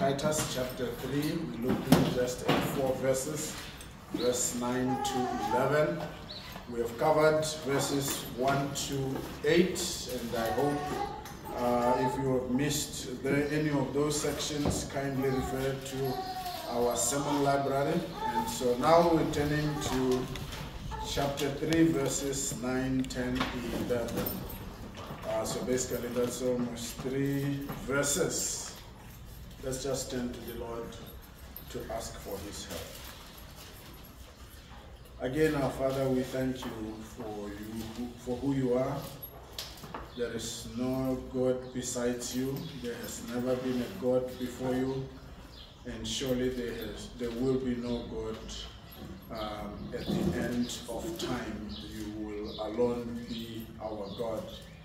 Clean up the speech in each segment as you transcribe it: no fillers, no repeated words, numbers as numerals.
Titus chapter 3. We're looking just at 4 verses, verse 9 to 11. We have covered verses 1 to 8, and I hope if you have missed any of those sections, kindly refer to our sermon library. And so now we're turning to chapter 3, verses 9, 10, 11. So basically that's almost 3 verses. Let's just turn to the Lord to ask for his help. Again, our Father, we thank you for who you are. There is no God besides you. There has never been a God before you. And surely there will be no God at the end of time. You will alone be our God.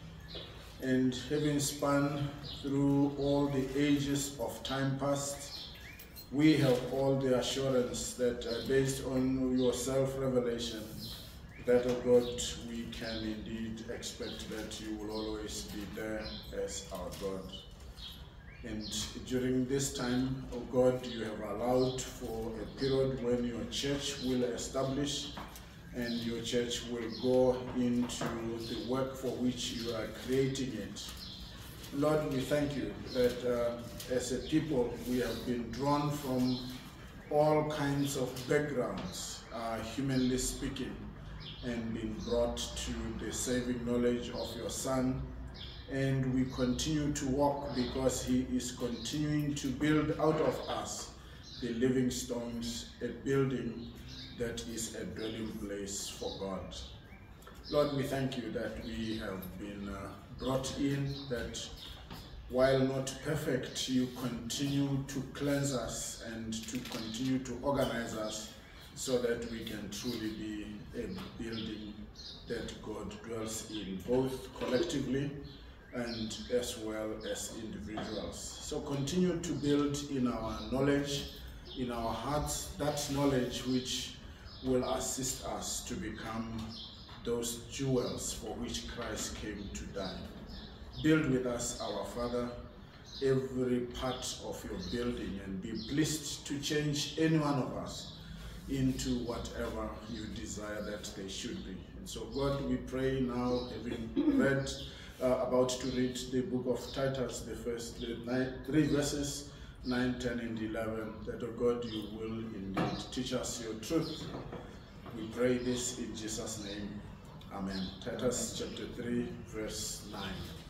And having spun through all the ages of time past, we have all the assurance that based on your self-revelation, that, oh God, we can indeed expect that you will always be there as our God. And during this time, oh God, you have allowed for a period when your church will establish and your church will go into the work for which you are creating it. Lord, we thank you that as a people, we have been drawn from all kinds of backgrounds, humanly speaking, and been brought to the saving knowledge of your Son. And we continue to walk because he is continuing to build out of us the living stones, a building that is a dwelling place for God. Lord, we thank you that we have been brought in, that while not perfect, you continue to cleanse us and to continue to organize us so that we can truly be a building that God dwells in, both collectively and as well as individuals. So continue to build in our knowledge, in our hearts, that knowledge which will assist us to become those jewels for which Christ came to die. Build with us, our Father, every part of your building, and be pleased to change any one of us into whatever you desire that they should be. And so, God, we pray now, having read, about to read the book of Titus, the 3 verses, 9, 10, and 11, that, oh God, you will indeed teach us your truth. We pray this in Jesus' name. Amen. Titus chapter 3, verse 9.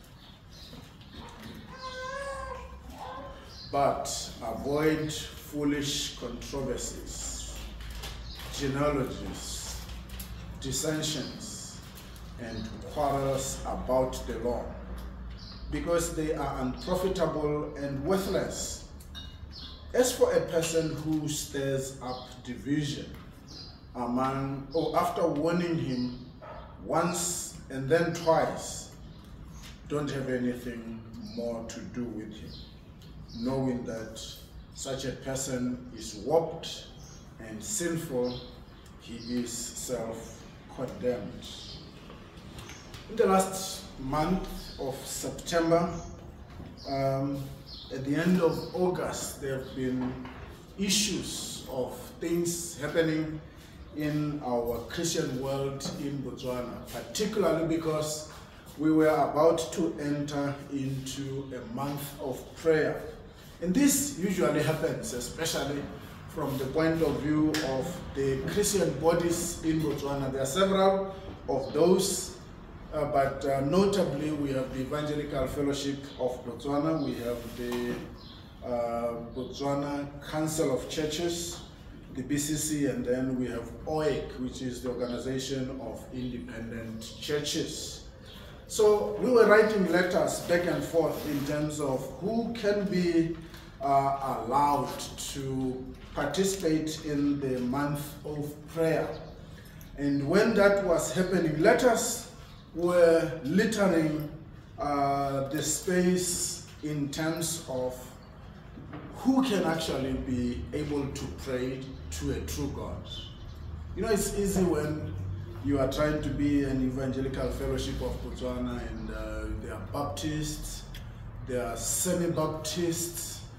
But avoid foolish controversies, genealogies, dissensions, and quarrels about the law, because they are unprofitable and worthless. As for a person who stirs up division after warning him once and then twice, don't have anything more to do with him, knowing that such a person is warped and sinful. He is self-condemned. In the last month of September, at the end of August, there have been issues of things happening in our Christian world in Botswana, particularly because we were about to enter into a month of prayer. And this usually happens, especially from the point of view of the Christian bodies in Botswana. There are several of those, but notably we have the Evangelical Fellowship of Botswana, we have the Botswana Council of Churches, the BCC, and then we have OIC, which is the Organization of Independent Churches. So we were writing letters back and forth in terms of who can be allowed to participate in the month of prayer. And when that was happening, letters were littering the space in terms of who can actually be able to pray to a true God. You know, it's easy when you are trying to be an Evangelical Fellowship of Botswana and there are Baptists, there are semi-Baptists,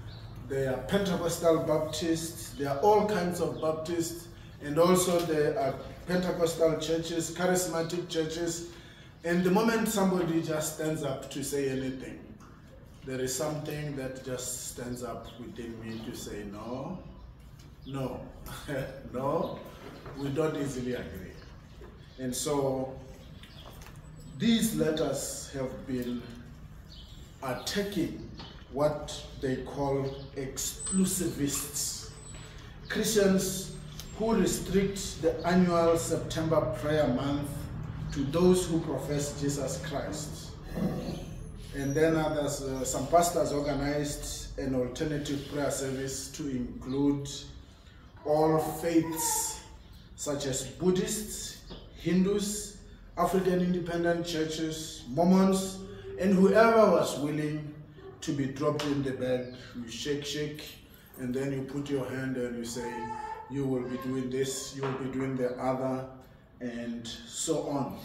There are Pentecostal Baptists, there are all kinds of Baptists, and also there are Pentecostal churches, charismatic churches, and the moment somebody just stands up to say anything, there is something that just stands up within me to say, no, no, no, we don't easily agree. And so these letters have been attacking what they call exclusivists, Christians who restrict the annual September prayer month to those who profess Jesus Christ. And then others, some pastors organized an alternative prayer service to include all faiths, such as Buddhists, Hindus, African independent churches, Mormons, and whoever was willing to be dropped in the bag. You shake, and then you put your hand and you say, you will be doing this, you will be doing the other, and so on.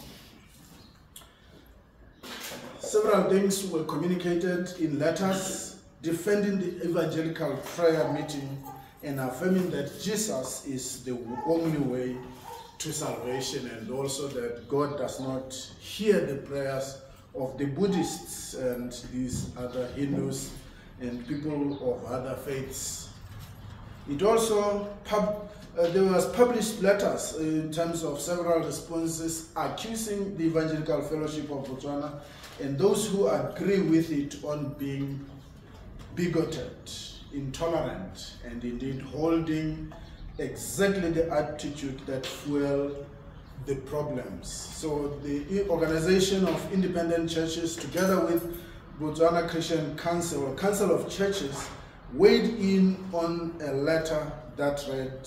Several things were communicated in letters defending the evangelical prayer meeting and affirming that Jesus is the only way to salvation, and also that God does not hear the prayers of the Buddhists and these other Hindus and people of other faiths. It also, there was published letters in terms of several responses accusing the Evangelical Fellowship of Botswana and those who agree with it on being bigoted, intolerant, and indeed holding exactly the attitude that fueled the problems. So the Organization of Independent Churches, together with Botswana Christian Council, or Council of Churches, weighed in on a letter that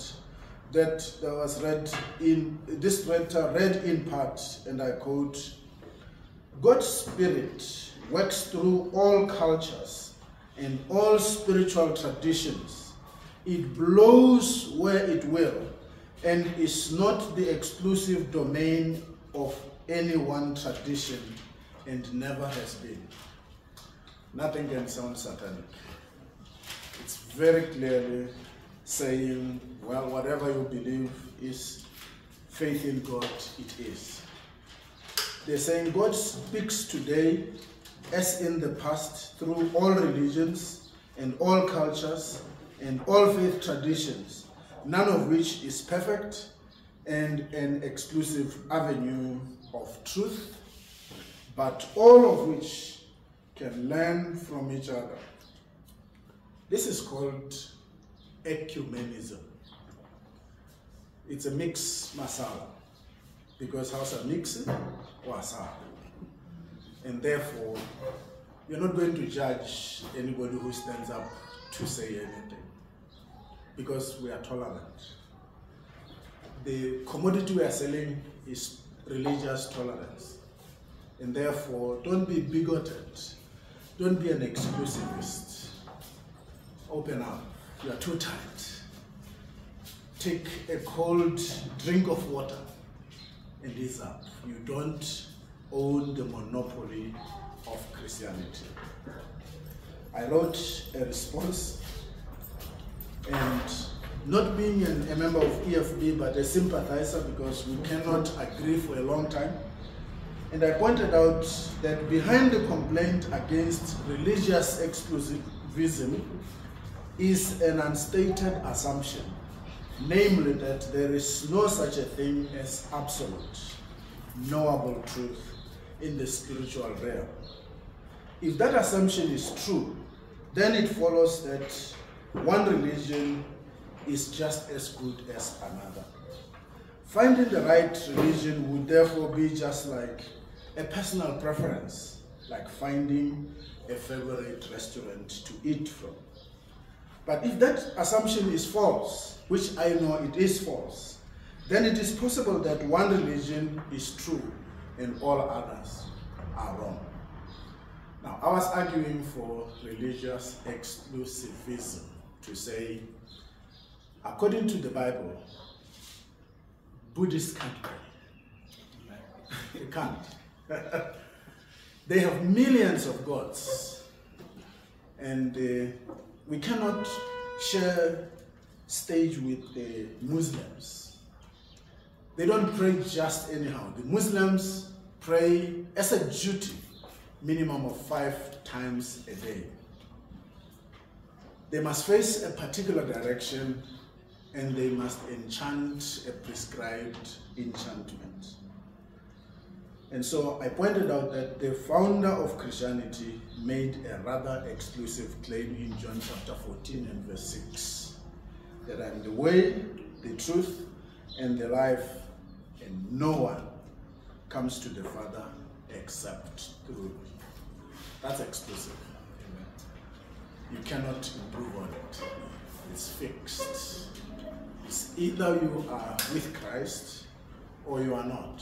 read in part, and I quote, "God's Spirit works through all cultures and all spiritual traditions. It blows where it will, and is not the exclusive domain of any one tradition, and never has been." Nothing can sound satanic. It's very clearly saying, well, whatever you believe is faith in God, it is. They're saying God speaks today, as in the past, through all religions and all cultures and all faith traditions, none of which is perfect and an exclusive avenue of truth, but all of which can learn from each other. This is called ecumenism. It's a mix masala, because how's mix wasa, and therefore you're not going to judge anybody who stands up to say anything, because we are tolerant. The commodity we are selling is religious tolerance, and therefore don't be bigoted, don't be an exclusivist. Open up. You are too tight. Take a cold drink of water and ease up. You don't own the monopoly of Christianity. I wrote a response, and not being a member of EFB but a sympathizer, because we cannot agree for a long time, and I pointed out that behind the complaint against religious exclusivism is an unstated assumption, namely that there is no such a thing as absolute, knowable truth in the spiritual realm. If that assumption is true, then it follows that one religion is just as good as another. Finding the right religion would therefore be just like a personal preference, like finding a favorite restaurant to eat from. But if that assumption is false, which I know it is false, then it is possible that one religion is true and all others are wrong. Now, I was arguing for religious exclusivism, to say, according to the Bible, Buddhists can't pray. They can't. They have millions of gods, and we cannot share stage with the Muslims. They don't pray just anyhow. The Muslims pray as a duty, minimum of 5 times a day. They must face a particular direction and they must enchant a prescribed enchantment. And so I pointed out that the founder of Christianity made a rather exclusive claim in John chapter 14 and verse 6, that I am the way, the truth, and the life, and no one comes to the Father except through me. That's exclusive. Amen. You cannot improve on it. It's fixed. It's either you are with Christ or you are not.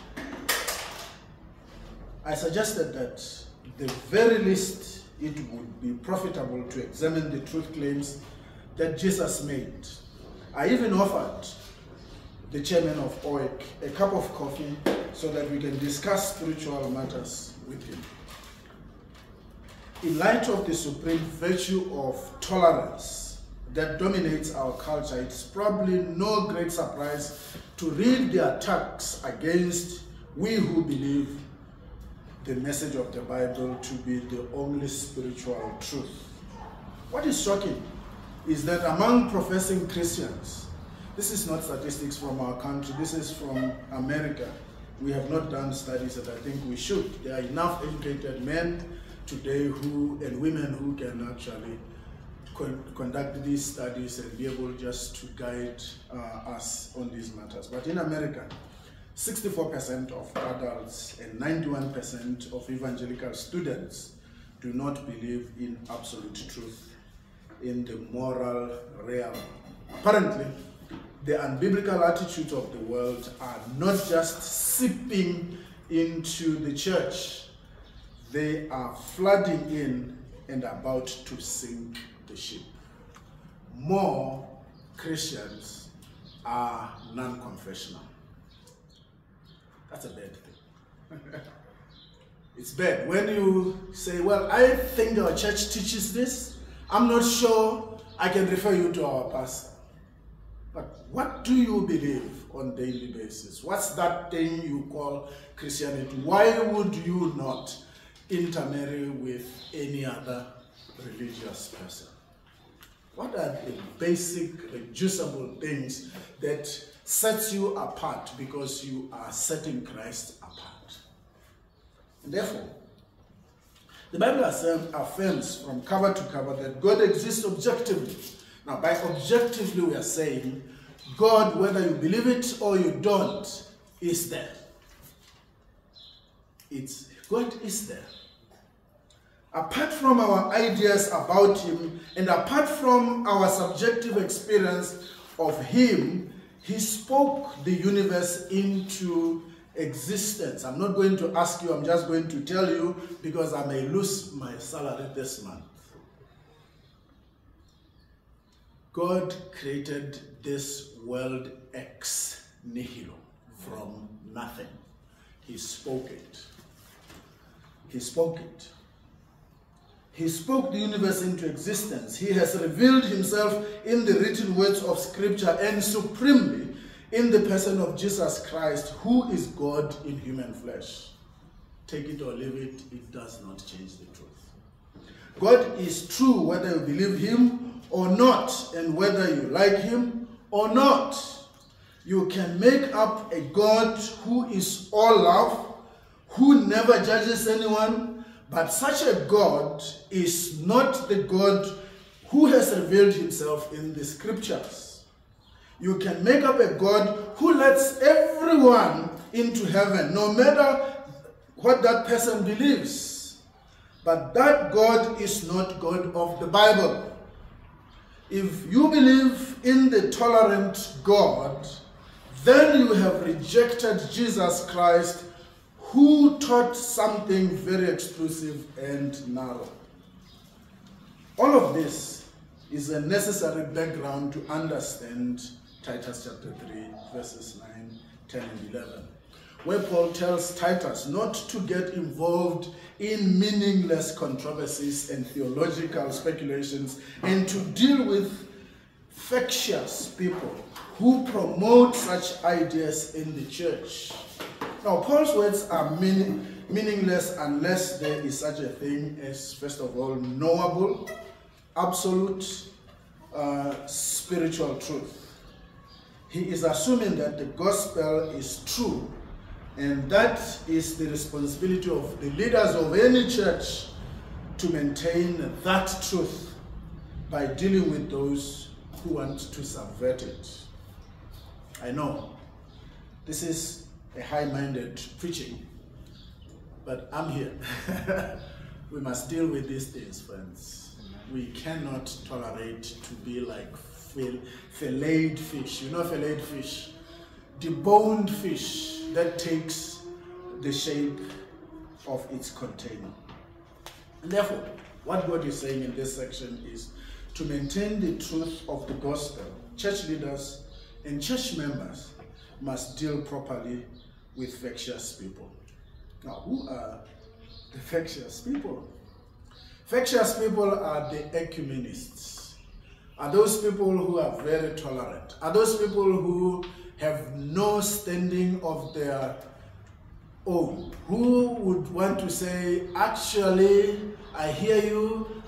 I suggested that the very least it would be profitable to examine the truth claims that Jesus made. I even offered the chairman of OEC a cup of coffee so that we can discuss spiritual matters with him. In light of the supreme virtue of tolerance that dominates our culture, it's probably no great surprise to read the attacks against we who believe the message of the Bible to be the only spiritual truth. What is shocking is that among professing Christians, this is not statistics from our country, this is from America. We have not done studies that I think we should. There are enough educated men today and women who can actually conduct these studies and be able just to guide us on these matters. But in America, 64% of adults and 91% of evangelical students do not believe in absolute truth in the moral realm. Apparently, the unbiblical attitudes of the world are not just seeping into the church, they are flooding in and about to sink the ship. More Christians are non-confessional. That's a bad thing. It's bad. When you say, well, I think our church teaches this, I'm not sure, I can refer you to our pastor. But what do you believe on a daily basis? What's that thing you call Christianity? Why would you not intermarry with any other religious person? What are the basic, reducible things that sets you apart because you are setting Christ apart? And therefore, the Bible affirms from cover to cover that God exists objectively. Now, by objectively, we are saying God, whether you believe it or you don't, is there. God is there. Apart from our ideas about him and apart from our subjective experience of him, he spoke the universe into existence. I'm not going to ask you, I'm just going to tell you because I may lose my salary this month. God created this world ex nihilo, from nothing. He spoke it. He spoke it. He spoke the universe into existence. He has revealed himself in the written words of Scripture and supremely in the person of Jesus Christ, who is God in human flesh. Take it or leave it, it does not change the truth. God is true whether you believe him or not, and whether you like him or not. You can make up a God who is all love, who never judges anyone, but such a God is not the God who has revealed himself in the Scriptures. You can make up a God who lets everyone into heaven, no matter what that person believes. But that God is not God of the Bible. If you believe in the tolerant God, then you have rejected Jesus Christ, who taught something very exclusive and narrow. All of this is a necessary background to understand Titus chapter 3, verses 9, 10, and 11. where Paul tells Titus not to get involved in meaningless controversies and theological speculations, and to deal with factious people who promote such ideas in the church. Now, Paul's words are meaningless unless there is such a thing as, first of all, knowable, absolute spiritual truth. He is assuming that the gospel is true, and that is the responsibility of the leaders of any church to maintain that truth by dealing with those who want to subvert it. I know this is a high-minded preaching, but I'm here. We must deal with these things, friends. We cannot tolerate to be like filleted fish. You know filleted fish? Deboned fish that takes the shape of its container. And therefore, what God is saying in this section is to maintain the truth of the gospel, church leaders and church members must deal properly with factious people. Now, who are the factious people? Factious people are the ecumenists, are those people who are very tolerant, are those people who have no standing of their own, who would want to say, actually, I hear you,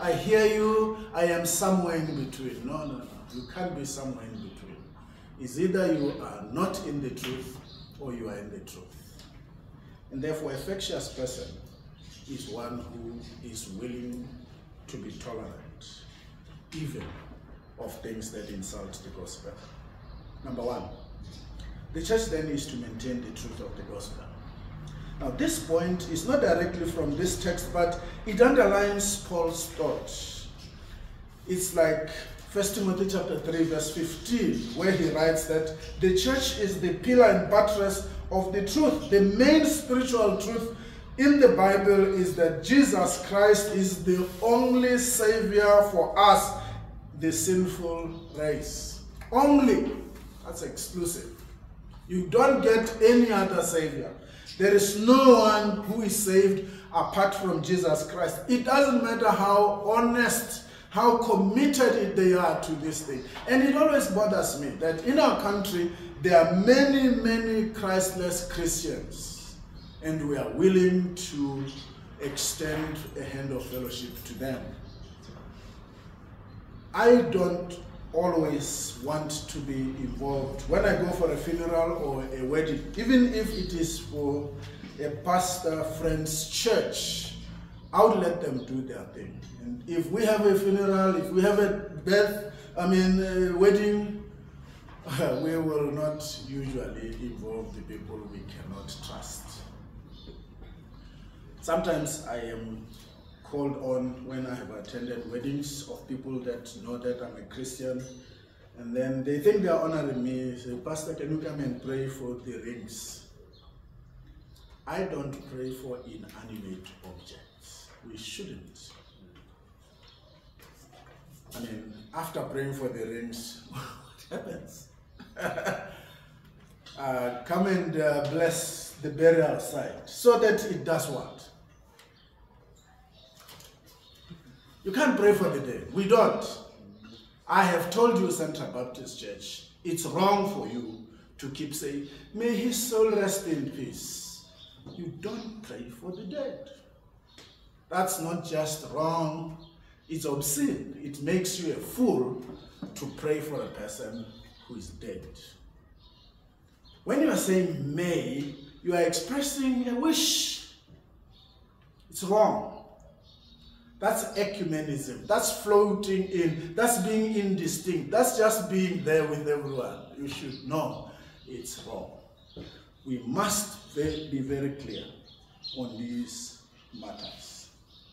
I am somewhere in between. No, no, no, you can't be somewhere in between. It's either you are not in the truth or you are in the truth. And therefore, a factious person is one who is willing to be tolerant, even of things that insult the gospel. Number one, the church then is to maintain the truth of the gospel. Now, this point is not directly from this text, but it underlines Paul's thought. It's like 1 Timothy chapter 3, verse 15, where he writes that the church is the pillar and buttress of the truth. The main spiritual truth in the Bible is that Jesus Christ is the only Savior for us, the sinful race. Only. That's exclusive. You don't get any other Savior. There is no one who is saved apart from Jesus Christ. It doesn't matter how honest, how committed they are to this thing. And it always bothers me that in our country, there are many, many Christless Christians, and we are willing to extend a hand of fellowship to them. I don't always want to be involved when I go for a funeral or a wedding, even if it is for a pastor friend's church. I would let them do their thing. And if we have a funeral, if we have a wedding, we will not usually involve the people we cannot trust. Sometimes I am called on when I have attended weddings of people that know that I'm a Christian, and then they think they are honoring me. Say, Pastor, can you come and pray for the rings? I don't pray for inanimate objects. We shouldn't. I mean, after praying for the rings, what happens? Come and bless the burial site so that it does what? You can't pray for the dead. We don't. I have told you, Central Baptist Church, it's wrong for you to keep saying, may his soul rest in peace. You don't pray for the dead. That's not just wrong, it's obscene. It makes you a fool to pray for a person who is dead. When you are saying may, you are expressing a wish. It's wrong. That's ecumenism. That's floating in. That's being indistinct. That's just being there with everyone. You should know it's wrong. We must be very clear on these matters.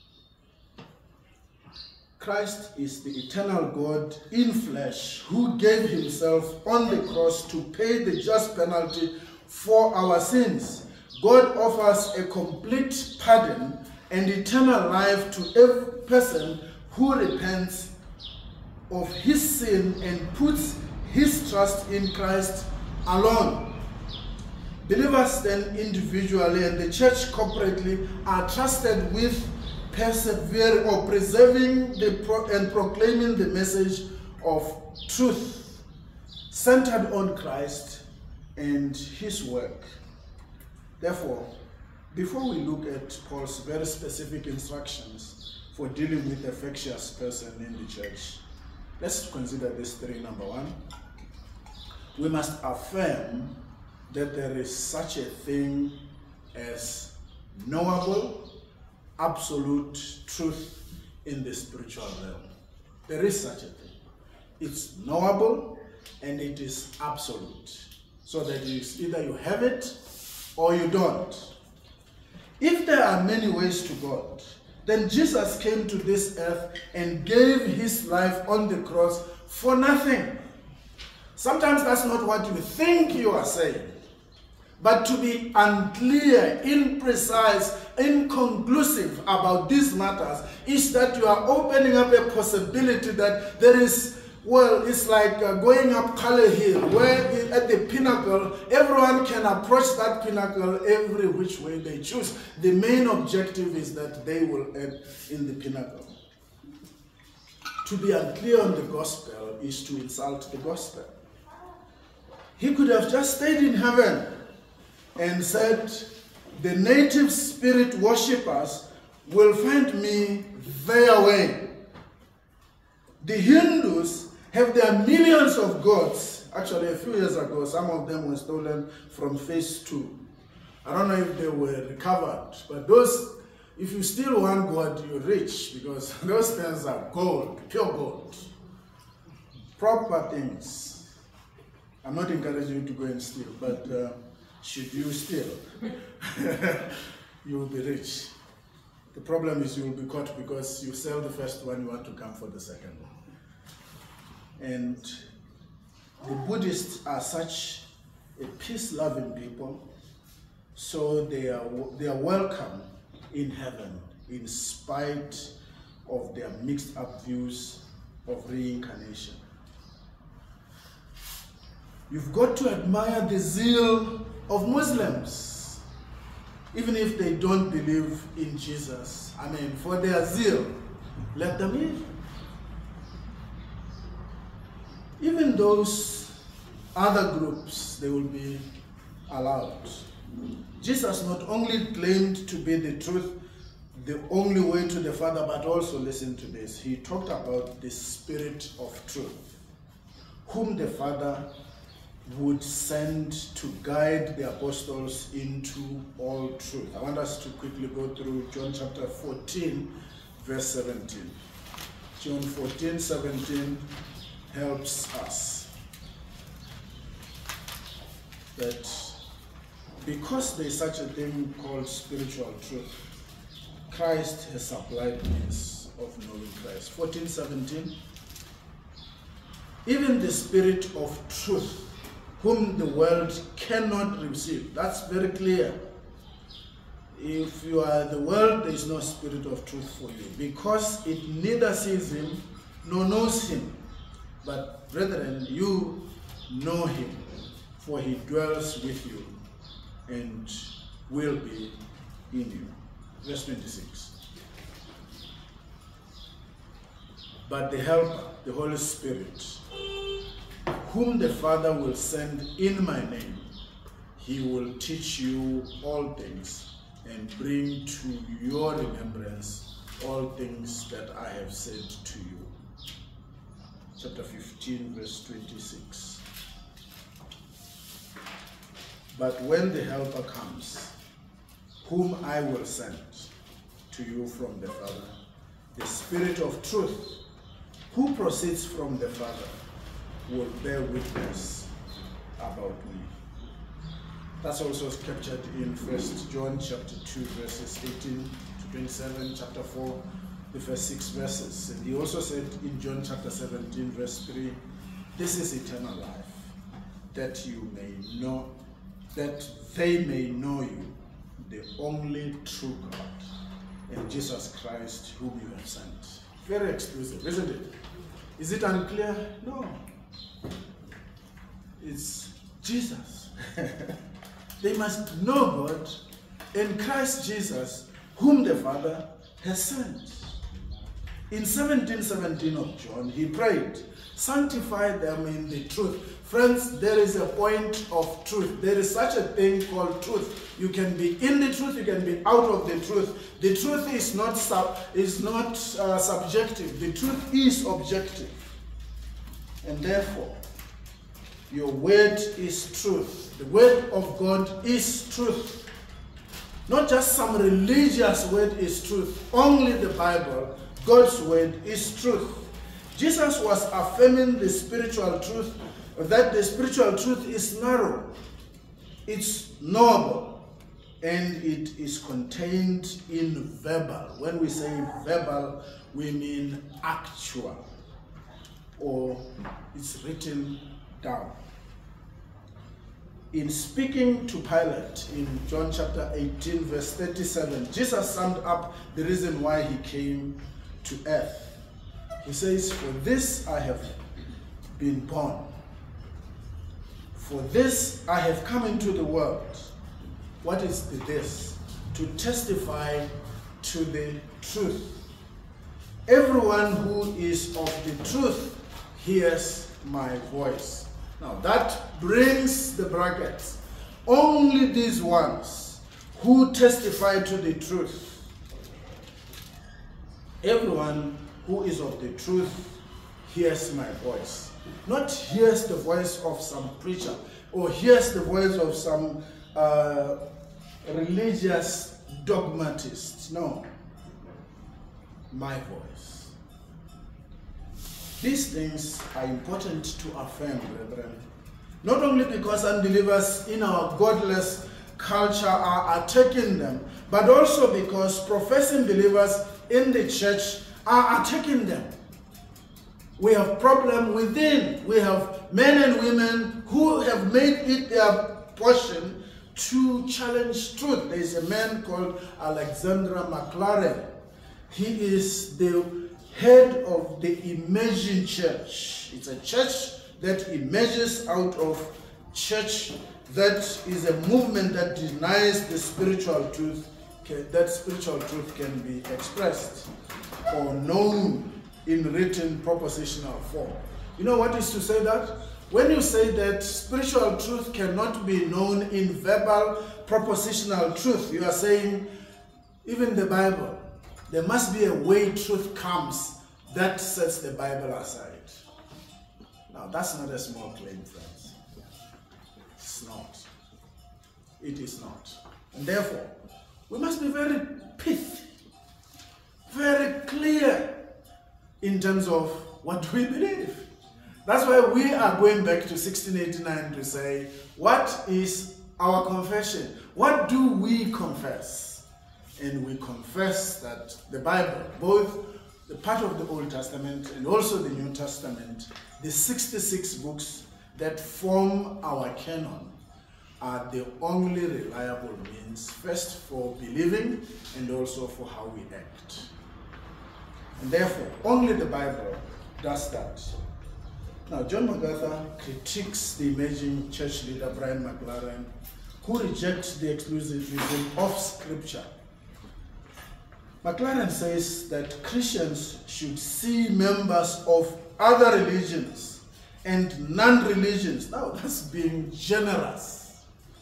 Christ is the eternal God in flesh who gave himself on the cross to pay the just penalty for our sins. God offers a complete pardon and eternal life to every person who repents of his sin and puts his trust in Christ alone. Believers then individually and the church corporately are trusted with persevering or preserving and proclaiming the message of truth centered on Christ and his work. Therefore, before we look at Paul's very specific instructions for dealing with a factious person in the church, let's consider these three. Number one, we must affirm that there is such a thing as knowable, absolute truth in the spiritual realm. There is such a thing. It's knowable and it is absolute. So that it's either you have it or you don't. If there are many ways to God, then Jesus came to this earth and gave his life on the cross for nothing. Sometimes that's not what you think you are saying. But to be unclear, imprecise, inconclusive about these matters is that you are opening up a possibility that there is, well, it's like going up Kale Hill, where at the pinnacle, everyone can approach that pinnacle every which way they choose. The main objective is that they will end in the pinnacle. To be unclear on the gospel is to insult the gospel. He could have just stayed in heaven and said, the native spirit worshippers will find me their way. The Hindus have their millions of gods. Actually, a few years ago, some of them were stolen from phase 2. I don't know if they were recovered, but those, if you steal one god, you're rich, because those things are gold, pure gold. Proper things. I'm not encouraging you to go and steal, but should you steal, you will be rich. The problem is you will be caught because you sell the first one, you want to come for the second one. And the Buddhists are such a peace-loving people, so they are welcome in heaven in spite of their mixed-up views of reincarnation. You've got to admire the zeal of Muslims, even if they don't believe in Jesus. I mean, for their zeal, let them in. Even those other groups, they will be allowed. Jesus not only claimed to be the truth, the only way to the Father, but also, listen to this, he talked about the Spirit of truth, whom the Father would send to guide the apostles into all truth. I want us to quickly go through John chapter 14, verse 17. John 14, 17 helps us that because there is such a thing called spiritual truth, Christ has supplied means of knowing Christ. 14, 17. Even the Spirit of truth, whom the world cannot receive. That's very clear. If you are the world, there is no spirit of truth for you, because it neither sees him nor knows him. But brethren, you know him, for he dwells with you and will be in you. Verse 26. But the Helper, the Holy Spirit, whom the Father will send in my name, he will teach you all things and bring to your remembrance all things that I have said to you. Chapter 15, verse 26. But when the Helper comes, whom I will send to you from the Father, the Spirit of truth, who proceeds from the Father, will bear witness about me. That's also captured in 1 John chapter 2, verses 18 to 27, chapter 4, the first 6 verses. And he also said in John chapter 17, verse 3, this is eternal life, that you may know, that they may know you, the only true God, and Jesus Christ, whom you have sent. Very exclusive, isn't it? Is it unclear? No. It's Jesus. They must know God and Christ Jesus, whom the Father has sent. In 17:17 of John, he prayed, sanctify them in the truth. Friends, there is a point of truth. There is such a thing called truth. You can be in the truth, you can be out of the truth. The truth is not subjective. The truth is objective. And therefore, your word is truth. The word of God is truth. Not just some religious word is truth. Only the Bible, God's word, is truth. Jesus was affirming the spiritual truth, that the spiritual truth is narrow, it's knowable, and it is contained in verbal. When we say verbal, we mean actual, or it's written down. In speaking to Pilate in John chapter 18, verse 37, Jesus summed up the reason why he came to earth. He says, for this I have been born. For this I have come into the world. What is the this? To testify to the truth. Everyone who is of the truth hears my voice. Now that brings the brackets. Only these ones who testify to the truth. Everyone who is of the truth hears my voice. Not hears the voice of some preacher or hears the voice of some religious dogmatist. No. My voice. These things are important to affirm, brethren. Not only because unbelievers in our godless culture are attacking them, but also because professing believers in the church are attacking them. We have problem within. We have men and women who have made it their portion to challenge truth. There is a man called Alexander McLaren. He is the head of the Emerging Church. It's a church that emerges out of church that is a movement that denies the spiritual truth, that spiritual truth can be expressed or known in written propositional form. You know what is to say that? When you say that spiritual truth cannot be known in verbal propositional truth, you are saying even the Bible, there must be a way truth comes that sets the Bible aside. Now that's not a small claim, friends. It's not. It is not. And therefore, we must be very pithy, very clear in terms of what we believe. That's why we are going back to 1689 to say, what is our confession? What do we confess? And we confess that the Bible, both the part of the Old Testament and also the New Testament, the 66 books that form our canon, are the only reliable means, first for believing and also for how we act. And therefore, only the Bible does that. Now, John MacArthur critiques the emerging church leader Brian McLaren, who rejects the exclusivism of Scripture. McLaren says that Christians should see members of other religions and non-religions, now that's being generous,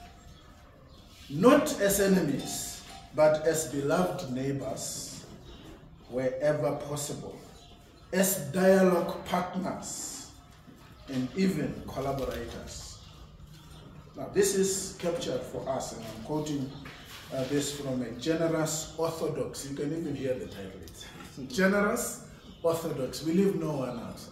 not as enemies, but as beloved neighbors, wherever possible, as dialogue partners, and even collaborators. Now, this is captured for us, and I'm quoting this from a generous orthodox. You can even hear the title. It's generous orthodox. We leave no one outside.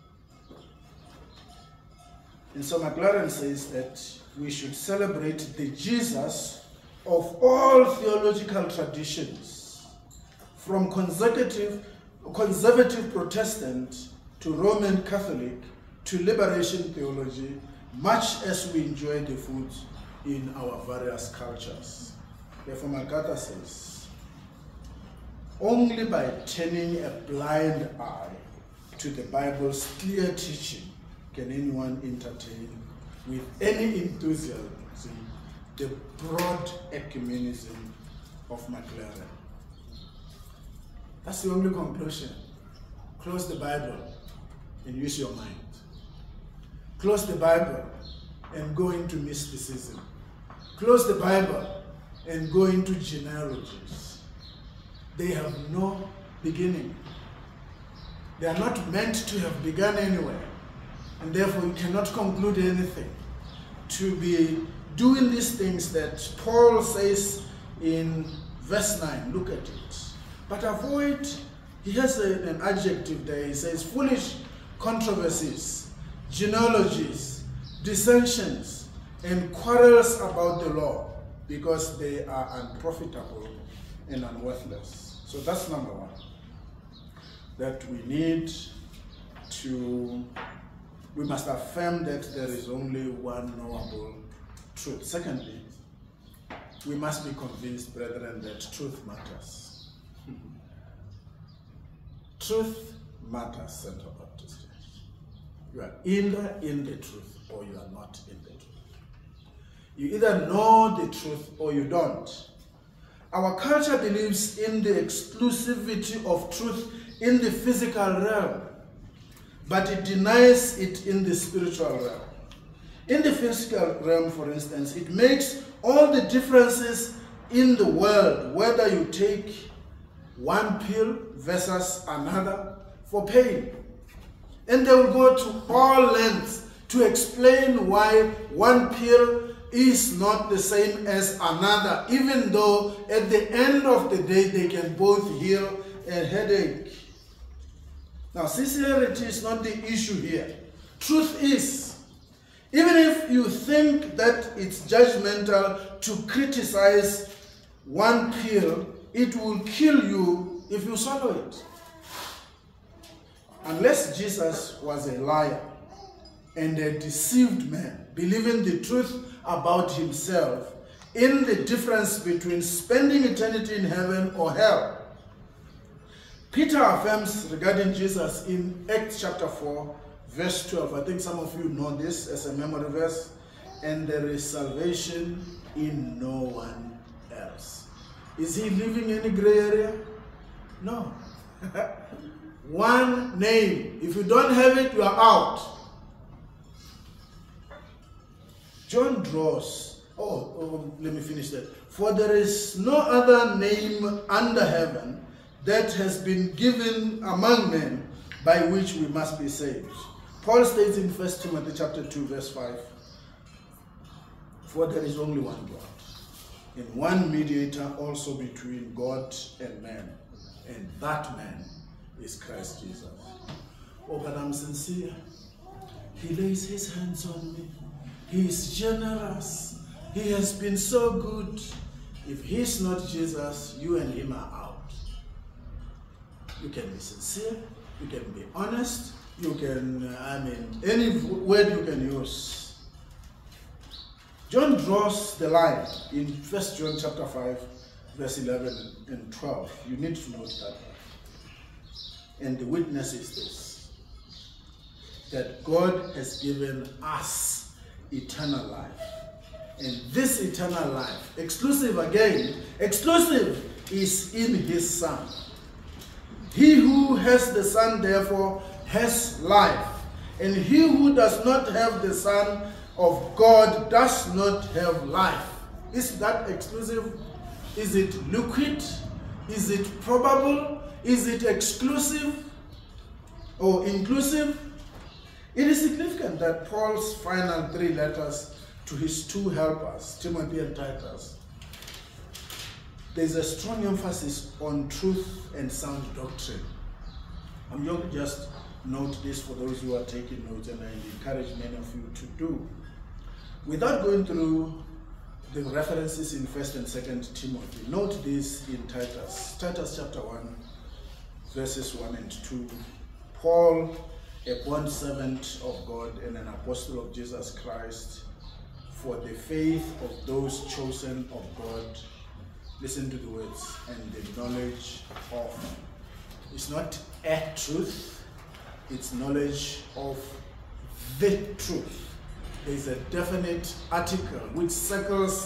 And so McLaren says that we should celebrate the Jesus of all theological traditions, from conservative Protestant to Roman Catholic to liberation theology, much as we enjoy the food in our various cultures. Therefore, MacArthur says, only by turning a blind eye to the Bible's clear teaching can anyone entertain with any enthusiasm the broad ecumenism of McLaren. That's the only conclusion. Close the Bible and use your mind. Close the Bible and go into mysticism. Close the Bible and go into genealogies. They have no beginning. They are not meant to have begun anywhere, and therefore you cannot conclude anything. To be doing these things that Paul says in verse 9, look at it. But avoid, he has an adjective there, he says foolish controversies, genealogies, dissensions, and quarrels about the law, because they are unprofitable and unworthless. So that's number one, that we must affirm that there is only one knowable truth. Secondly, we must be convinced, brethren, that truth matters. Truth matters, Central Baptist Church. You are either in the truth or you are not in the truth. You either know the truth or you don't. Our culture believes in the exclusivity of truth in the physical realm, but it denies it in the spiritual realm. In the physical realm, for instance, it makes all the differences in the world, whether you take one pill versus another for pain. And they will go to all lengths to explain why one pill is not the same as another, even though at the end of the day they can both heal a headache. Now, sincerity is not the issue here. Truth is, even if you think that it's judgmental to criticize one pill, it will kill you if you swallow it. Unless Jesus was a liar and a deceived man, believing the truth about himself in the difference between spending eternity in heaven or hell. Peter affirms regarding Jesus in Acts chapter 4, verse 12. I think some of you know this as a memory verse. And there is salvation in no one else. Is he living in any gray area? No. One name. If you don't have it, you are out. John draws. Let me finish that. For there is no other name under heaven that has been given among men by which we must be saved. Paul states in 1 Timothy chapter 2, verse 5, for there is only one God, and one mediator also between God and man, and that man is Christ Jesus. Oh, but I'm sincere. He lays his hands on me. He is generous. He has been so good. If he's not Jesus, you and him are out. You can be sincere. You can be honest. You can, any word you can use. John draws the line in 1 John chapter 5, verse 11 and 12. You need to note that. And the witness is this, that God has given us eternal life. And this eternal life, exclusive again, exclusive is in his Son. He who has the Son, therefore, has life. And he who does not have the Son of God does not have life. Is that exclusive? Is it liquid? Is it probable? Is it exclusive or inclusive? It is significant that Paul's final 3 letters to his 2 helpers, Timothy and Titus, there's a strong emphasis on truth and sound doctrine. I'm going to just note this for those who are taking notes, and I encourage many of you to do. Without going through the references in 1st and 2nd Timothy, note this in Titus. Titus chapter 1, verses 1 and 2. Paul, a bondservant of God and an apostle of Jesus Christ, for the faith of those chosen of God. Listen to the words, and the knowledge of. It's not a truth, it's knowledge of the truth. There's a definite article which circles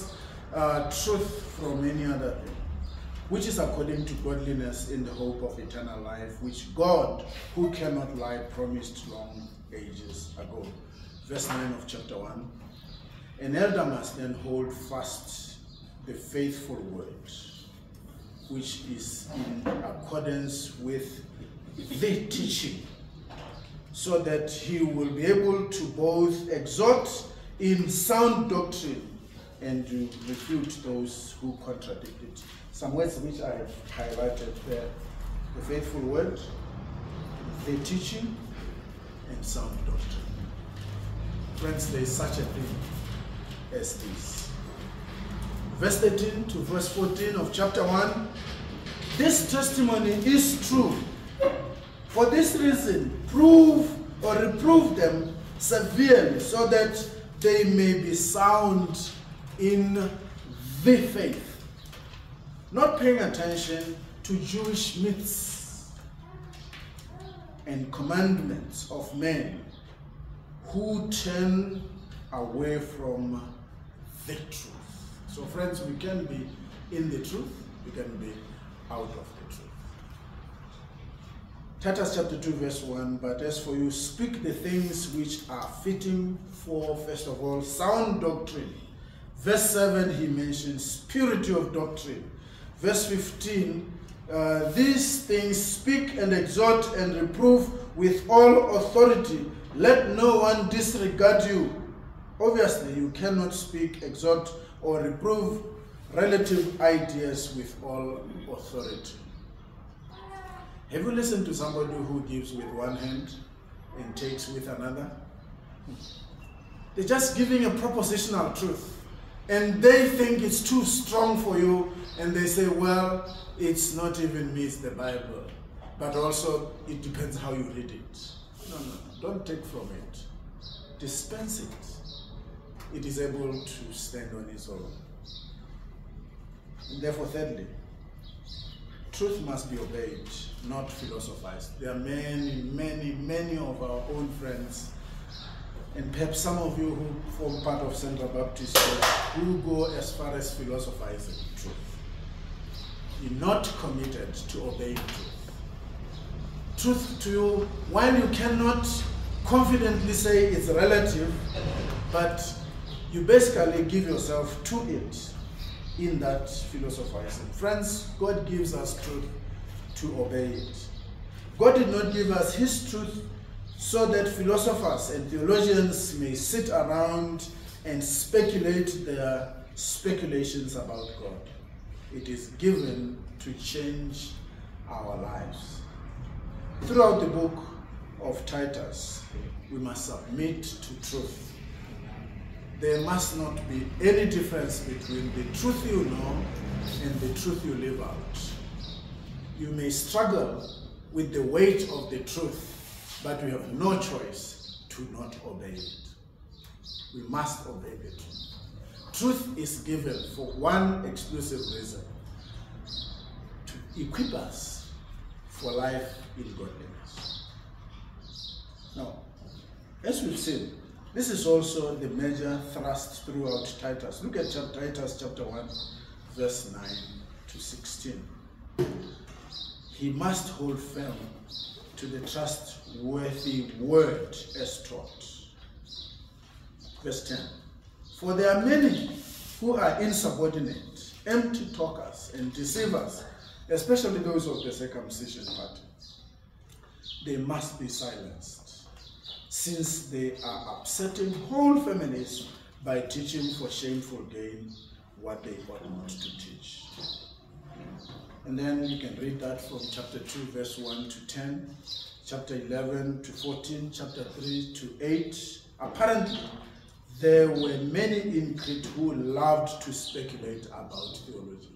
truth from any other thing, which is according to godliness in the hope of eternal life, which God, who cannot lie, promised long ages ago. Verse 9 of chapter 1. An elder must then hold fast the faithful word, which is in accordance with the teaching, so that he will be able to both exhort in sound doctrine and to refute those who contradict it. Some words which I have highlighted there: the faithful word, the teaching, and sound doctrine. Friends, there is such a thing as this. Verse 13 to verse 14 of chapter 1. This testimony is true. For this reason, prove or reprove them severely, so that they may be sound in the faith, not paying attention to Jewish myths and commandments of men who turn away from the truth. So friends, we can be in the truth, we can be out of the truth. Titus chapter 2 verse 1, but as for you, speak the things which are fitting for, first of all, sound doctrine. Verse 7, he mentions purity of doctrine. Verse 15, these things speak and exhort and reprove with all authority. Let no one disregard you. Obviously, you cannot speak, exhort, or reprove relative ideas with all authority. Have you listened to somebody who gives with one hand and takes with another? They're just giving a propositional truth, and they think it's too strong for you, and they say, well, it's not even me, it's the Bible. But also, it depends how you read it. No, don't take from it. Dispense it. It is able to stand on its own. And therefore, thirdly, truth must be obeyed, not philosophized. There are many of our own friends, and perhaps some of you who form part of Central Baptist Church, who go as far as philosophizing truth. You're not committed to obeying truth. Truth to you, while you cannot confidently say it's relative, but you basically give yourself to it in that philosophizing. Friends, God gives us truth to obey it. God did not give us his truth so that philosophers and theologians may sit around and speculate their speculations about God. It is given to change our lives. Throughout the book of Titus, we must submit to truth. There must not be any difference between the truth you know and the truth you live out. You may struggle with the weight of the truth, but we have no choice to not obey it. We must obey the truth. Truth is given for one exclusive reason: to equip us for life in godliness. Now, as we've seen, this is also the major thrust throughout Titus. Look at Titus chapter 1, verse 9 to 16. He must hold firm to the trustworthy word as taught. Verse 10. For there are many who are insubordinate, empty talkers, and deceivers, especially those of the circumcision party. They must be silenced, since they are upsetting whole families by teaching for shameful gain what they ought not to teach. And then you can read that from chapter 2, verse 1 to 10, chapter 11 to 14, chapter 3 to 8. Apparently, there were many in Crete who loved to speculate about theology.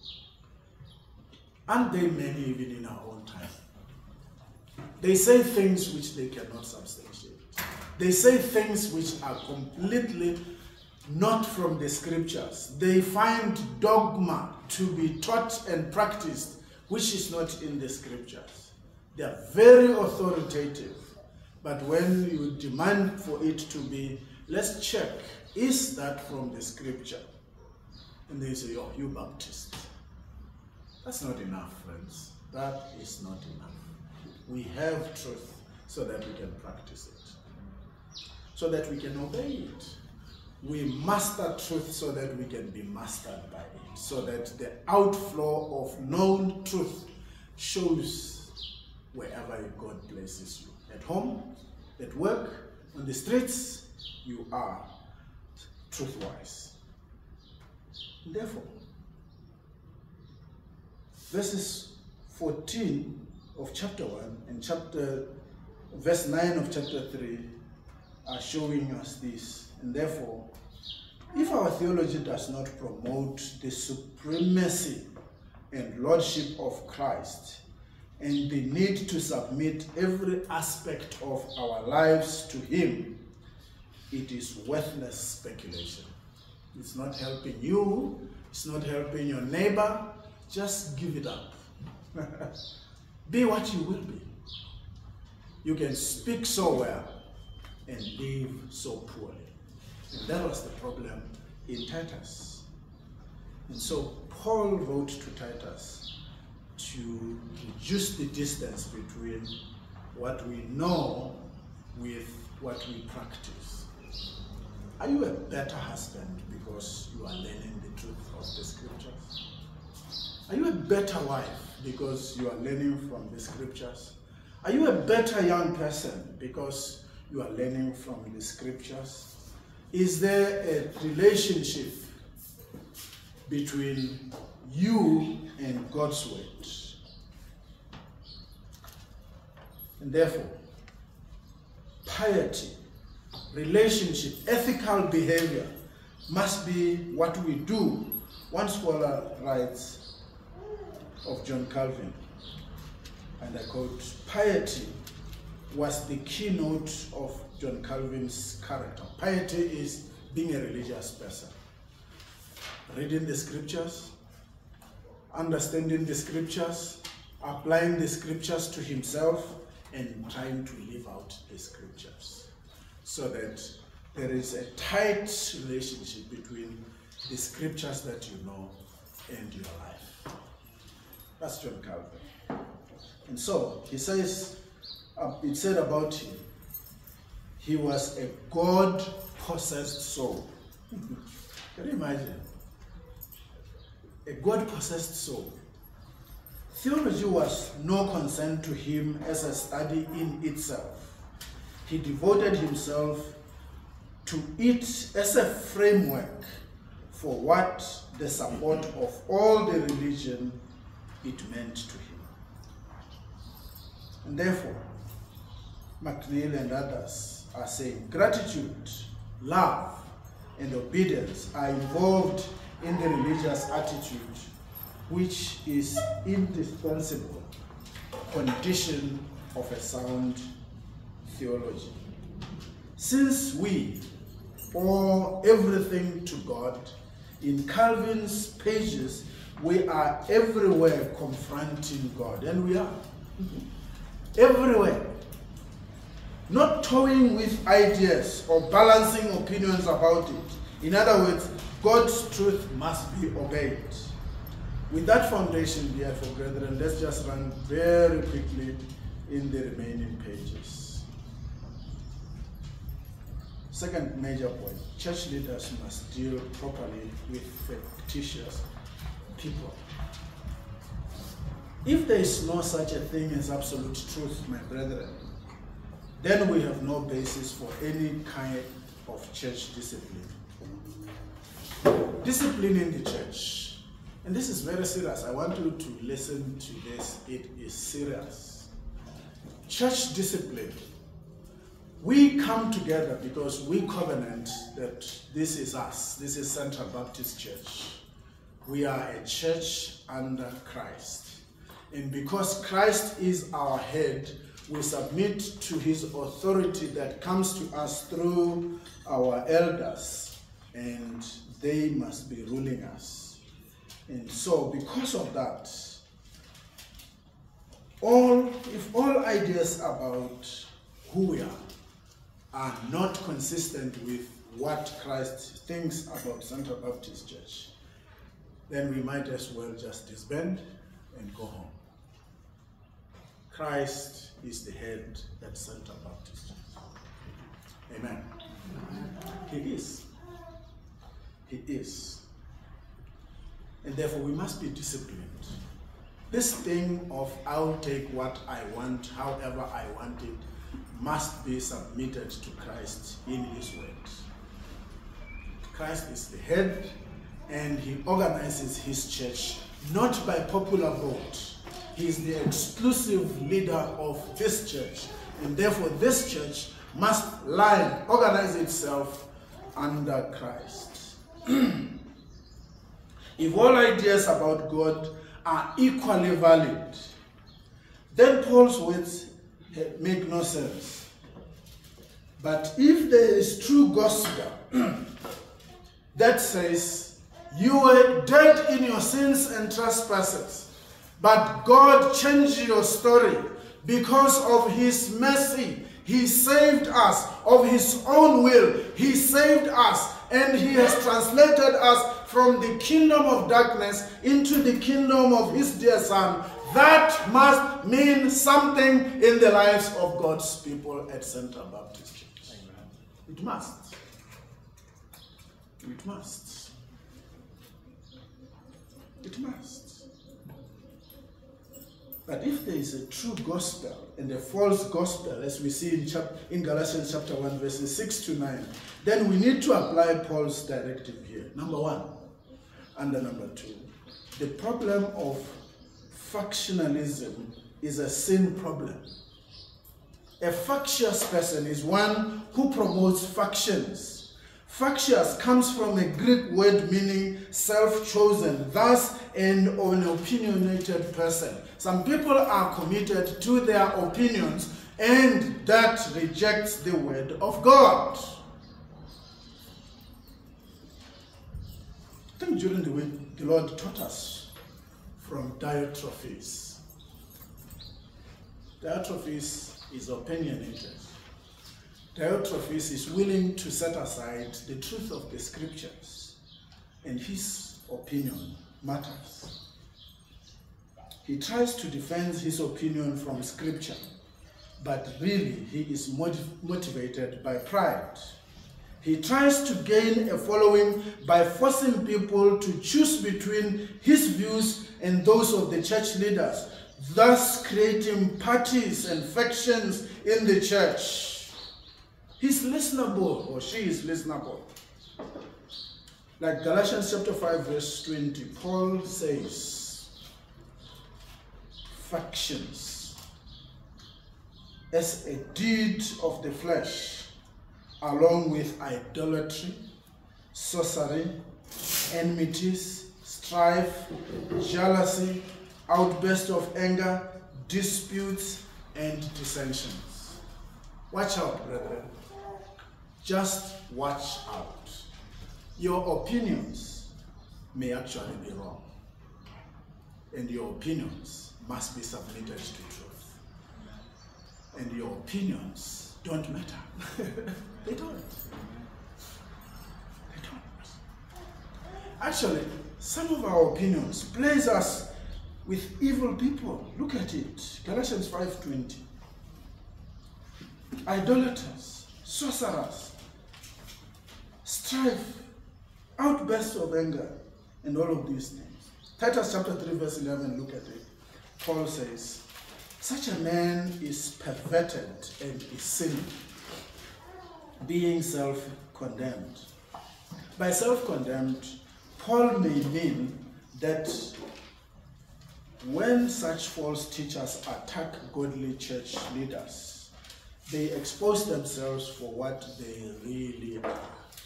Aren't they many even in our own time? They say things which they cannot substantiate. They say things which are completely not from the scriptures. They find dogma to be taught and practiced which is not in the scriptures. They are very authoritative, but when you demand for it to be, let's check, is that from the scripture? And they say, oh, you Baptists. That's not enough, friends. That is not enough. We have truth so that we can practice it, so that we can obey it. We master truth so that we can be mastered by it, so that the outflow of known truth shows wherever God places you. At home, at work, on the streets, you are truth-wise. Therefore, verses 14 of chapter 1 and verse 9 of chapter 3 are showing us this. And therefore, if our theology does not promote the supremacy and lordship of Christ and the need to submit every aspect of our lives to Him, it is worthless speculation. It's not helping you, it's not helping your neighbor. Just give it up. Be what you will be. You can speak so well and live so poorly. And that was the problem in Titus. And so Paul wrote to Titus to reduce the distance between what we know with what we practice. Are you a better husband because you are learning the truth of the scriptures? Are you a better wife because you are learning from the scriptures? Are you a better young person because you are learning from the scriptures? Is there a relationship between you and God's word? And therefore, piety, relationship, ethical behavior must be what we do. One scholar writes of John Calvin, and I quote, piety was the keynote of John Calvin's character. Piety is being a religious person, reading the scriptures, understanding the scriptures, applying the scriptures to himself, and trying to live out the scriptures, so that there is a tight relationship between the scriptures that you know and your life. That's John Calvin. And so he says, it said about him, he was a God-possessed soul. Can you imagine? A God-possessed soul. Theology was no concern to him as a study in itself. He devoted himself to it as a framework for what the support of all the religion it meant to him. And therefore, McNeil and others are saying gratitude, love, and obedience are involved in the religious attitude, which is indispensable condition of a sound theology. Since we owe everything to God, in Calvin's pages, we are everywhere confronting God, and we are everywhere. Not toying with ideas or balancing opinions about it. In other words, God's truth must be obeyed. With that foundation, therefore, brethren, let's just run very quickly in the remaining pages. Second major point, church leaders must deal properly with fictitious people. If there is no such a thing as absolute truth, my brethren, then we have no basis for any kind of church discipline. Discipline in the church. And this is very serious. I want you to listen to this. It is serious. Church discipline. We come together because we covenant that this is us. This is Central Baptist Church. We are a church under Christ. And because Christ is our head, we submit to his authority that comes to us through our elders, and they must be ruling us. And so because of that, if all ideas about who we are not consistent with what Christ thinks about Central Baptist Church, then we might as well just disband and go home. Christ is the head at Center Baptist Church. Amen. He is. He is. And therefore we must be disciplined. This thing of I'll take what I want, however I want it, must be submitted to Christ in his word. Christ is the head, and he organizes his church not by popular vote. He is the exclusive leader of this church, and therefore this church must organize itself under Christ. If all ideas about God are equally valid, then Paul's words make no sense. But if there is true gospel that says you were dead in your sins and trespasses, but God changed your story because of his mercy, he saved us of his own will. He saved us, and he has translated us from the kingdom of darkness into the kingdom of his dear Son. That must mean something in the lives of God's people at Center Baptist Church. Amen. It must. It must. It must. But if there is a true gospel and a false gospel, as we see in Galatians chapter 1, verses 6 to 9, then we need to apply Paul's directive here. Number one. And number two, the problem of factionalism is a sin problem. A factious person is one who promotes factions. Factious comes from a Greek word meaning self-chosen, thus an opinionated person. Some people are committed to their opinions, and that rejects the word of God. I think during the week, the Lord taught us from Diotrephes. Diotrephes is opinionated. Diotrephes is willing to set aside the truth of the scriptures, and his opinion matters. He tries to defend his opinion from scripture, but really he is motivated by pride. He tries to gain a following by forcing people to choose between his views and those of the church leaders, thus creating parties and factions in the church. He's listenable, or she is listenable. Like Galatians chapter 5, verse 20, Paul says, factions as a deed of the flesh, along with idolatry, sorcery, enmities, strife, jealousy, outbursts of anger, disputes, and dissensions. Watch out, brethren. Just watch out. Your opinions may actually be wrong, and your opinions must be submitted to truth. And your opinions don't matter. They don't. They don't. Actually, some of our opinions place us with evil people. Look at it. Galatians 5:20. Idolaters, sorcerers, strife, outbursts of anger, and all of these things. Titus chapter 3, verse 11, look at it. Paul says, such a man is perverted and is sinning, being self-condemned. By self-condemned, Paul may mean that when such false teachers attack godly church leaders, they expose themselves for what they really are.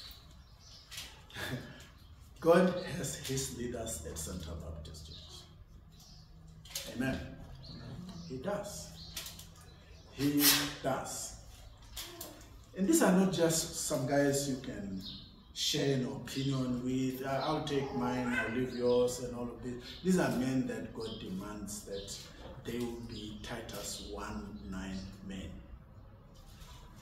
God has his leaders at Center Baptist Church. Amen. He does. He does. And these are not just some guys you can share an opinion with. I'll take mine, I'll leave yours, and all of this. These are men that God demands that they will be Titus 1:9 men.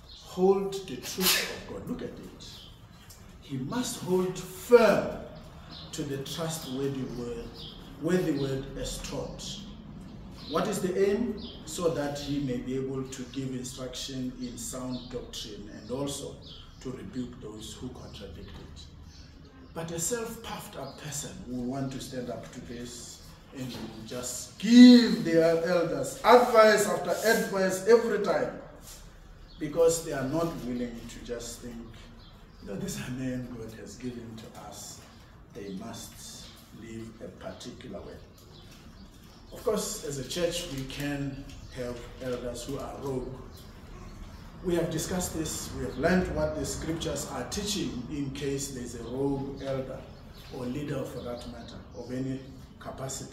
Hold the truth of God. Look at it. He must hold firm to the trustworthy word as taught. What is the aim? So that he may be able to give instruction in sound doctrine and also to rebuke those who contradict it. But a self-puffed up person will want to stand up to this and will just give their elders advice after advice every time, because they are not willing to just think, this man God has given to us, they must live a particular way. Of course, as a church, we can have elders who are rogue. We have discussed this. We have learned what the scriptures are teaching in case there's a rogue elder or leader, for that matter, of any capacity.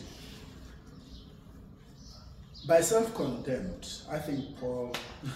By self-contempt, I think Paul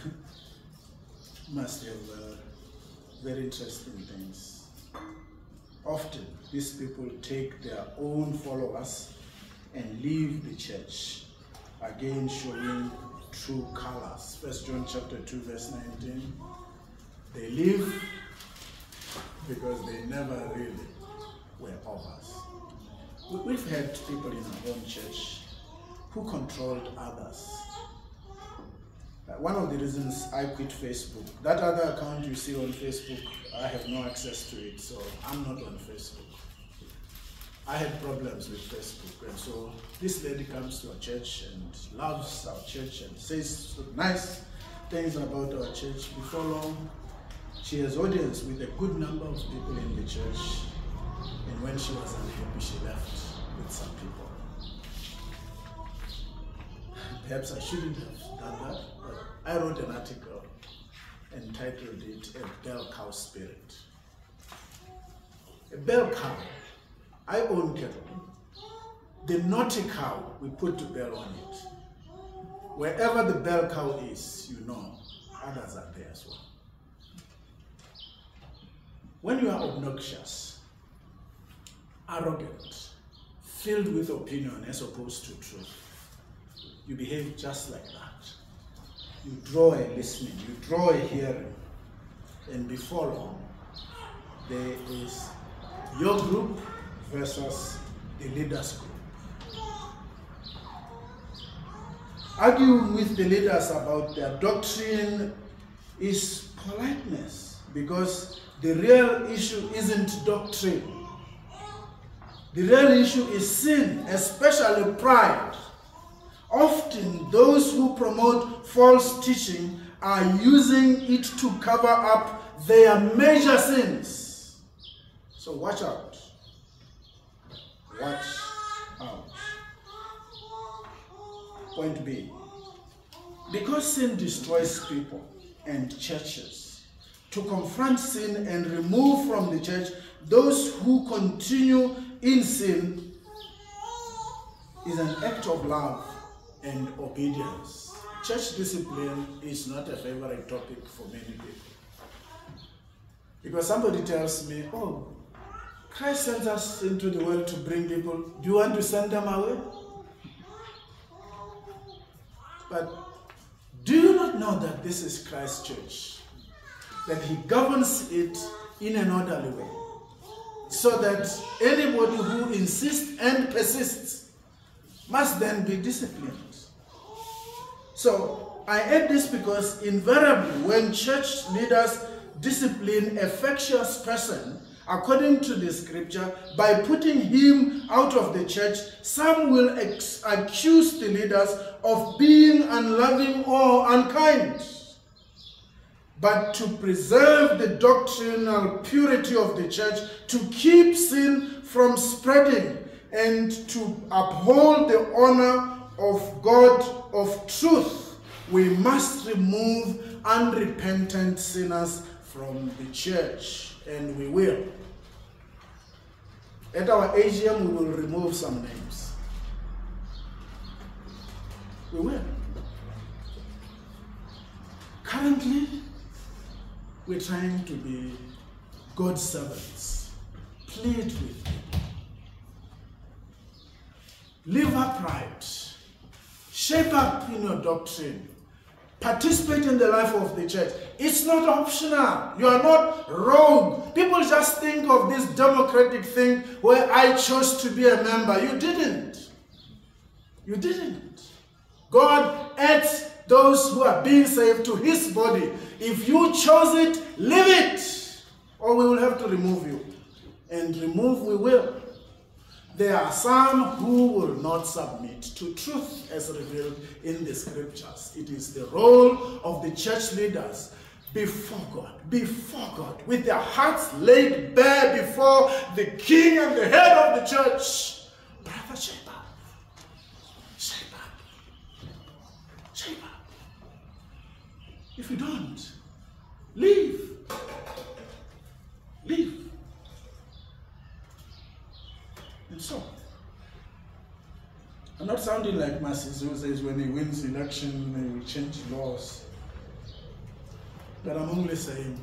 must have very interesting things. Often, these people take their own followers and leave the church, again showing true colors. 1 John chapter 2 verse 19. They leave because they never really were of us. We've had people in our own church who controlled others. One of the reasons I quit Facebook, that other account you see on Facebook, I have no access to it, so I'm not on Facebook. I had problems with Facebook, and so this lady comes to our church and loves our church and says nice things about our church. Before long, she has audience with a good number of people in the church, and when she was unhappy, she left with some people. Perhaps I shouldn't have done that, but I wrote an article entitled it "A Bell Cow Spirit." A bell cow. I own cattle. The naughty cow, we put the bell on it. Wherever the bell cow is, others are there as well. When you are obnoxious, arrogant, filled with opinion as opposed to truth, you behave just like that. You draw a listening, you draw a hearing, and before long, there is your group versus the leaders group. Arguing with the leaders about their doctrine is politeness, because the real issue isn't doctrine. The real issue is sin, especially pride. Often those who promote false teaching are using it to cover up their major sins. So watch out. Watch out. Point B. Because sin destroys people and churches, to confront sin and remove from the church those who continue in sin is an act of love and obedience. Church discipline is not a favorite topic for many people. Because somebody tells me, Christ sends us into the world to bring people. Do you want to send them away? But do you not know that this is Christ's church? That he governs it in an orderly way, so that anybody who insists and persists must then be disciplined. So I add this because invariably when church leaders discipline a factious person, according to the scripture, by putting him out of the church, some will accuse the leaders of being unloving or unkind. But to preserve the doctrinal purity of the church, to keep sin from spreading, and to uphold the honor of God of truth, we must remove unrepentant sinners from the church. And we will. At our AGM, we will remove some names. We will. Currently, we're trying to be God's servants. Plead with people. Live upright. Shape up in your doctrine. Participate in the life of the church. It's not optional. You are not rogue. People just think of this democratic thing where I chose to be a member. You didn't. You didn't. God adds those who are being saved to his body. If you chose it, leave it, or we will have to remove you. And remove we will. There are some who will not submit to truth as revealed in the scriptures. It is the role of the church leaders before God, with their hearts laid bare before the king and the head of the church. Brother, shape up. Shape up. Shape up. If you don't, leave. Leave. And so, I'm not sounding like Massis who says when he wins election, he will change laws. But I'm only saying,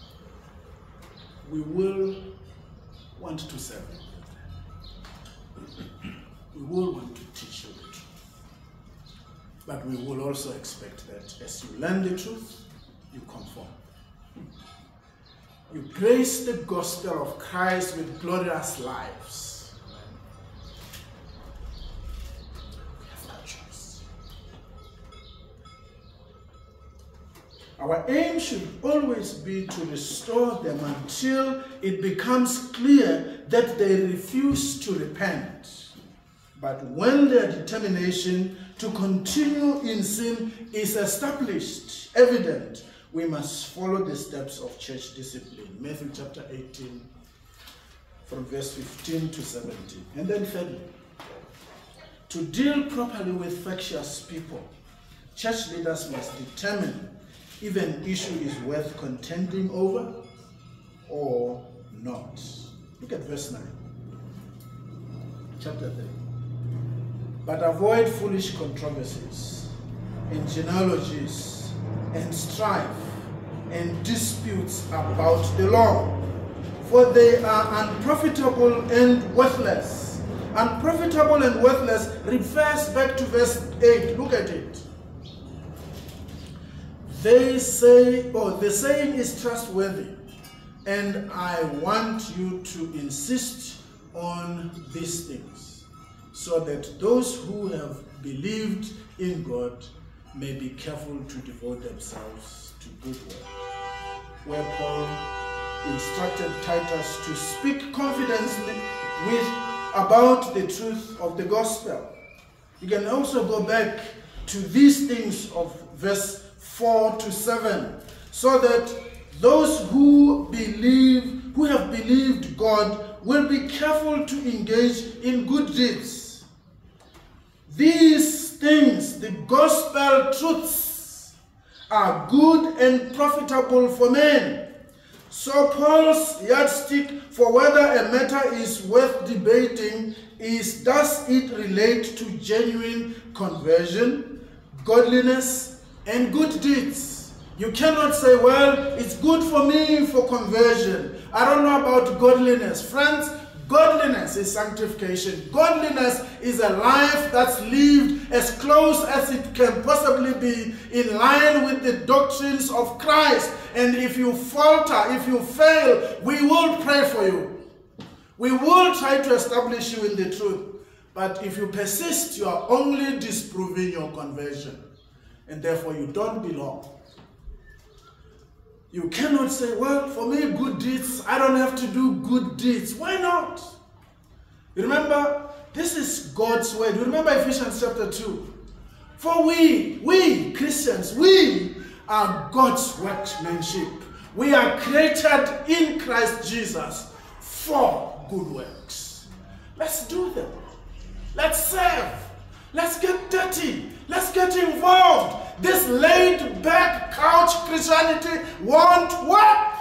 we will want to serve you. We will want to teach you the truth. But we will also expect that as you learn the truth, you conform. You grace the gospel of Christ with glorious lives. Our aim should always be to restore them until it becomes clear that they refuse to repent. But when their determination to continue in sin is established, evident, we must follow the steps of church discipline. Matthew chapter 18, from verse 15 to 17. And then thirdly, to deal properly with factious people, church leaders must determine if an issue is worth contending over or not. Look at verse 9. Chapter 3. But avoid foolish controversies and genealogies and strife and disputes about the law, for they are unprofitable and worthless. Unprofitable and worthless refers back to verse 8. Look at it. They say, the saying is trustworthy, and I want you to insist on these things, so that those who have believed in God may be careful to devote themselves to good work. Where Paul instructed Titus to speak confidently about the truth of the gospel. You can also go back to these things of verse 4 to 7, so that those who have believed God will be careful to engage in good deeds. These things, the gospel truths, are good and profitable for men. So Paul's yardstick for whether a matter is worth debating is, does it relate to genuine conversion, godliness, and good deeds? You cannot say, well, it's good for me for conversion. I don't know about godliness. Friends, godliness is sanctification. Godliness is a life that's lived as close as it can possibly be in line with the doctrines of Christ. And if you falter, if you fail, we will pray for you. We will try to establish you in the truth. But if you persist, you are only disproving your conversion. And therefore you don't belong. You cannot say, well, for me, good deeds, I don't have to do good deeds. Why not? You remember, this is God's word. You remember Ephesians chapter 2. For we Christians, we are God's workmanship. We are created in Christ Jesus for good works. Let's do them. Let's serve. Let's get dirty. Let's get involved. This laid-back couch Christianity won't work.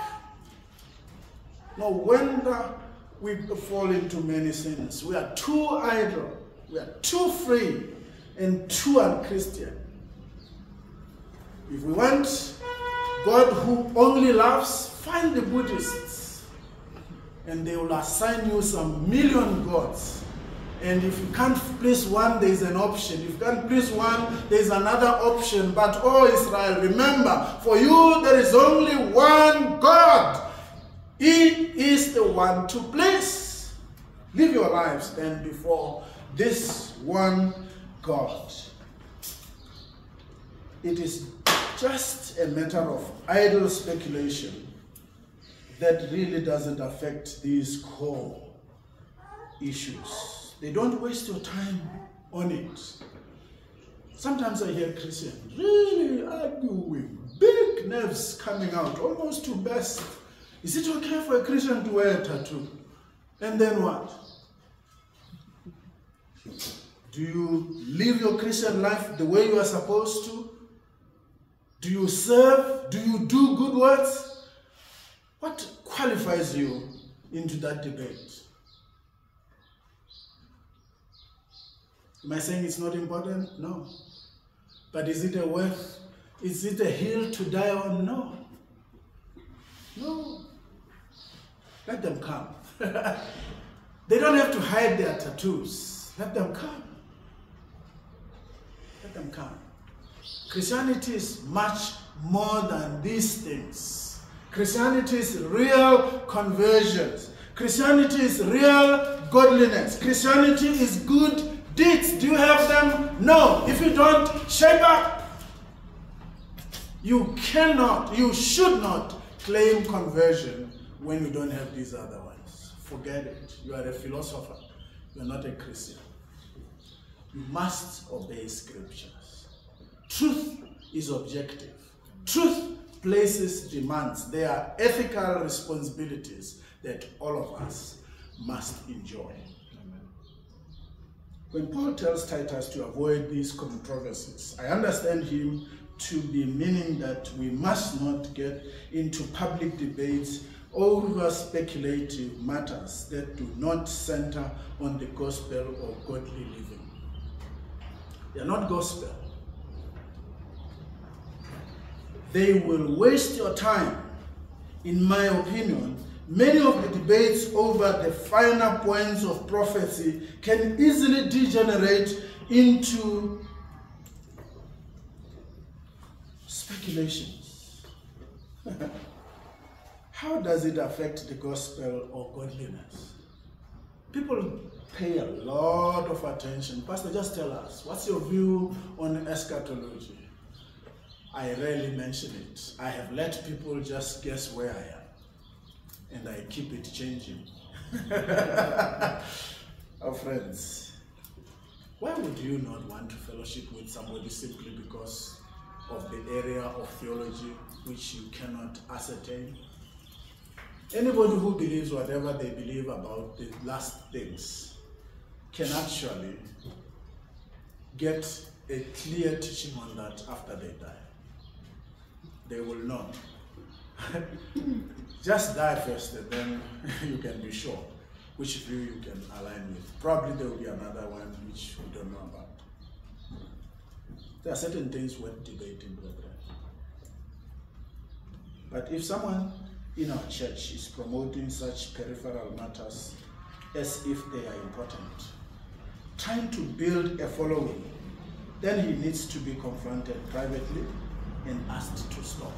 No wonder we fall into many sins. We are too idle. We are too free and too unchristian. If we want God who only loves, find the Buddhists. And they will assign you some million gods And if you can't please one, there is an option. If you can't please one, there is another option. But, oh Israel, remember, for you there is only one God. He is the one to please. Live your lives then before this one God. It is just a matter of idle speculation that really doesn't affect these core issues. They don't waste your time on it. Sometimes I hear Christians really arguing, big nerves coming out, almost to burst. Is it okay for a Christian to wear a tattoo? And then what? Do you live your Christian life the way you are supposed to? Do you serve? Do you do good works? What qualifies you into that debate? Am I saying it's not important? No. But is it a worth? Is it a hill to die on? No. No. Let them come. They don't have to hide their tattoos. Let them come. Let them come. Christianity is much more than these things. Christianity is real conversions. Christianity is real godliness. Christianity is good deeds. Do you have them? No. If you don't, shape up. You cannot, you should not claim conversion when you don't have these other ones. Forget it. You are a philosopher. You are not a Christian. You must obey scriptures. Truth is objective. Truth places demands. There are ethical responsibilities that all of us must enjoy. When Paul tells Titus to avoid these controversies, I understand him to be meaning that we must not get into public debates over speculative matters that do not center on the gospel or godly living. They are not gospel. They will waste your time. In my opinion, many of the debates over the finer points of prophecy can easily degenerate into speculations. How does it affect the gospel or godliness? People pay a lot of attention. Pastor, just tell us, what's your view on eschatology? I rarely mention it. I have let people just guess where I am. And I keep it changing. Our friends, why would you not want to fellowship with somebody simply because of the area of theology which you cannot ascertain? Anybody who believes whatever they believe about the last things can actually get a clear teaching on that after they die. They will know. Just die first, and then you can be sure which view you can align with. Probably there will be another one which we don't know about. There are certain things worth debating, brethren. But if someone in our church is promoting such peripheral matters as if they are important, trying to build a following, then he needs to be confronted privately and asked to stop.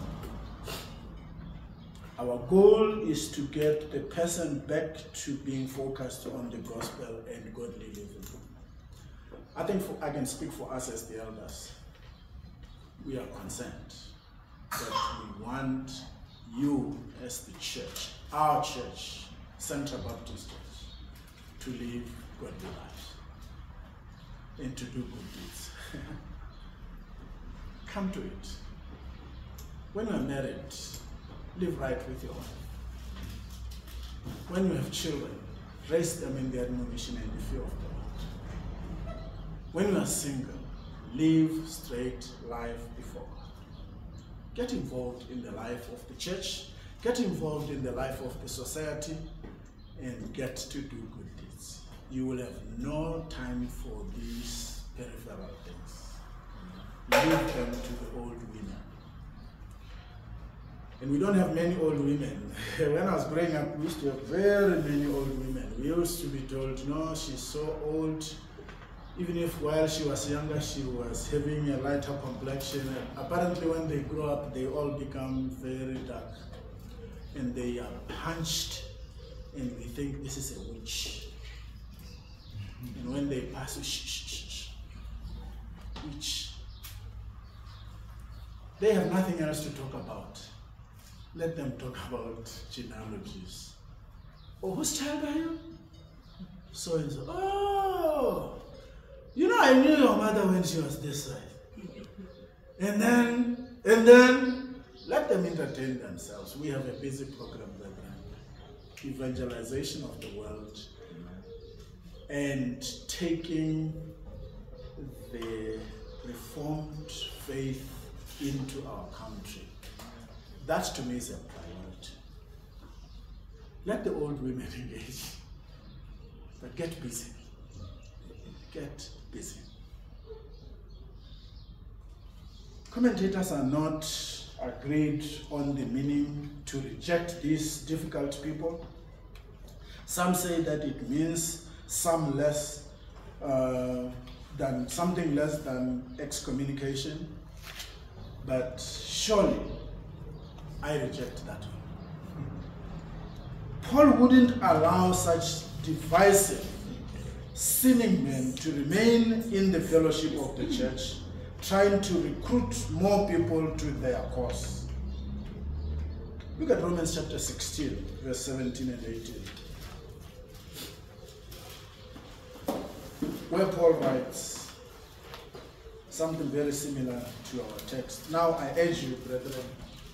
Our goal is to get the person back to being focused on the gospel and godly living. I think I can speak for us as the elders. We are concerned that we want you as the church, our church, Central Baptist Church, to live godly lives and to do good deeds. Come to it. When you are married, live right with your wife. When you have children, raise them in the admonition and the fear of the Lord. When you are single, live straight life before God. Get involved in the life of the church, get involved in the life of the society, and get to do good deeds. You will have no time for these peripheral things. Leave them to the old women. And we don't have many old women. When I was growing up, we used to have very many old women. We used to be told, no, she's so old. Even if while she was younger, she was having a lighter complexion. And apparently when they grow up, they all become very dark. And they are punched, and we think this is a witch. And when they pass, witch. They have nothing else to talk about. Let them talk about genealogies. Oh, whose child are you? So and so. Oh, you know, I knew your mother when she was this size. And then, let them entertain themselves. We have a busy program, brethren. Evangelization of the world and taking the Reformed faith into our country. That to me is a priority. Let the old women engage, but get busy. Get busy. Commentators are not agreed on the meaning to reject these difficult people. Some say that it means something less than excommunication, but surely I reject that one. Paul wouldn't allow such divisive, sinning men to remain in the fellowship of the church, trying to recruit more people to their cause. Look at Romans chapter 16, verse 17 and 18. Where Paul writes something very similar to our text. Now I urge you, brethren,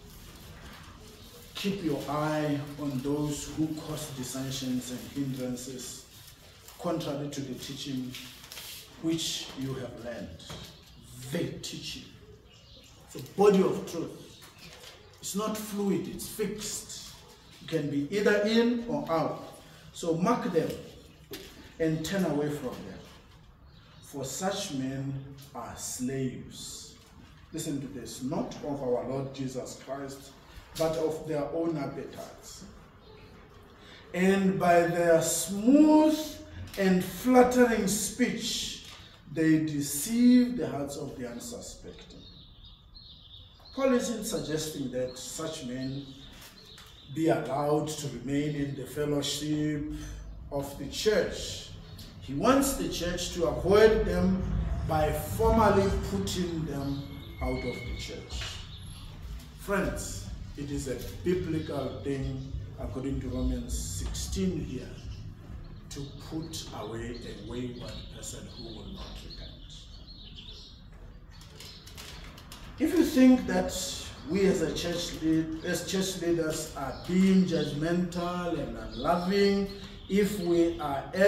keep your eye on those who cause dissensions and hindrances, contrary to the teaching which you have learned. The teaching. It's a body of truth. It's not fluid, it's fixed. You can be either in or out. So mark them and turn away from them. For such men are slaves. Listen to this. Not of our Lord Jesus Christ, but of their own appetites. And by their smooth and flattering speech, they deceive the hearts of the unsuspecting. Paul isn't suggesting that such men be allowed to remain in the fellowship of the church. He wants the church to avoid them by formally putting them out of the church. Friends, it is a biblical thing, according to Romans 16 here, to put away a wayward person who will not repent. If you think that we as church leaders are being judgmental and unloving, if we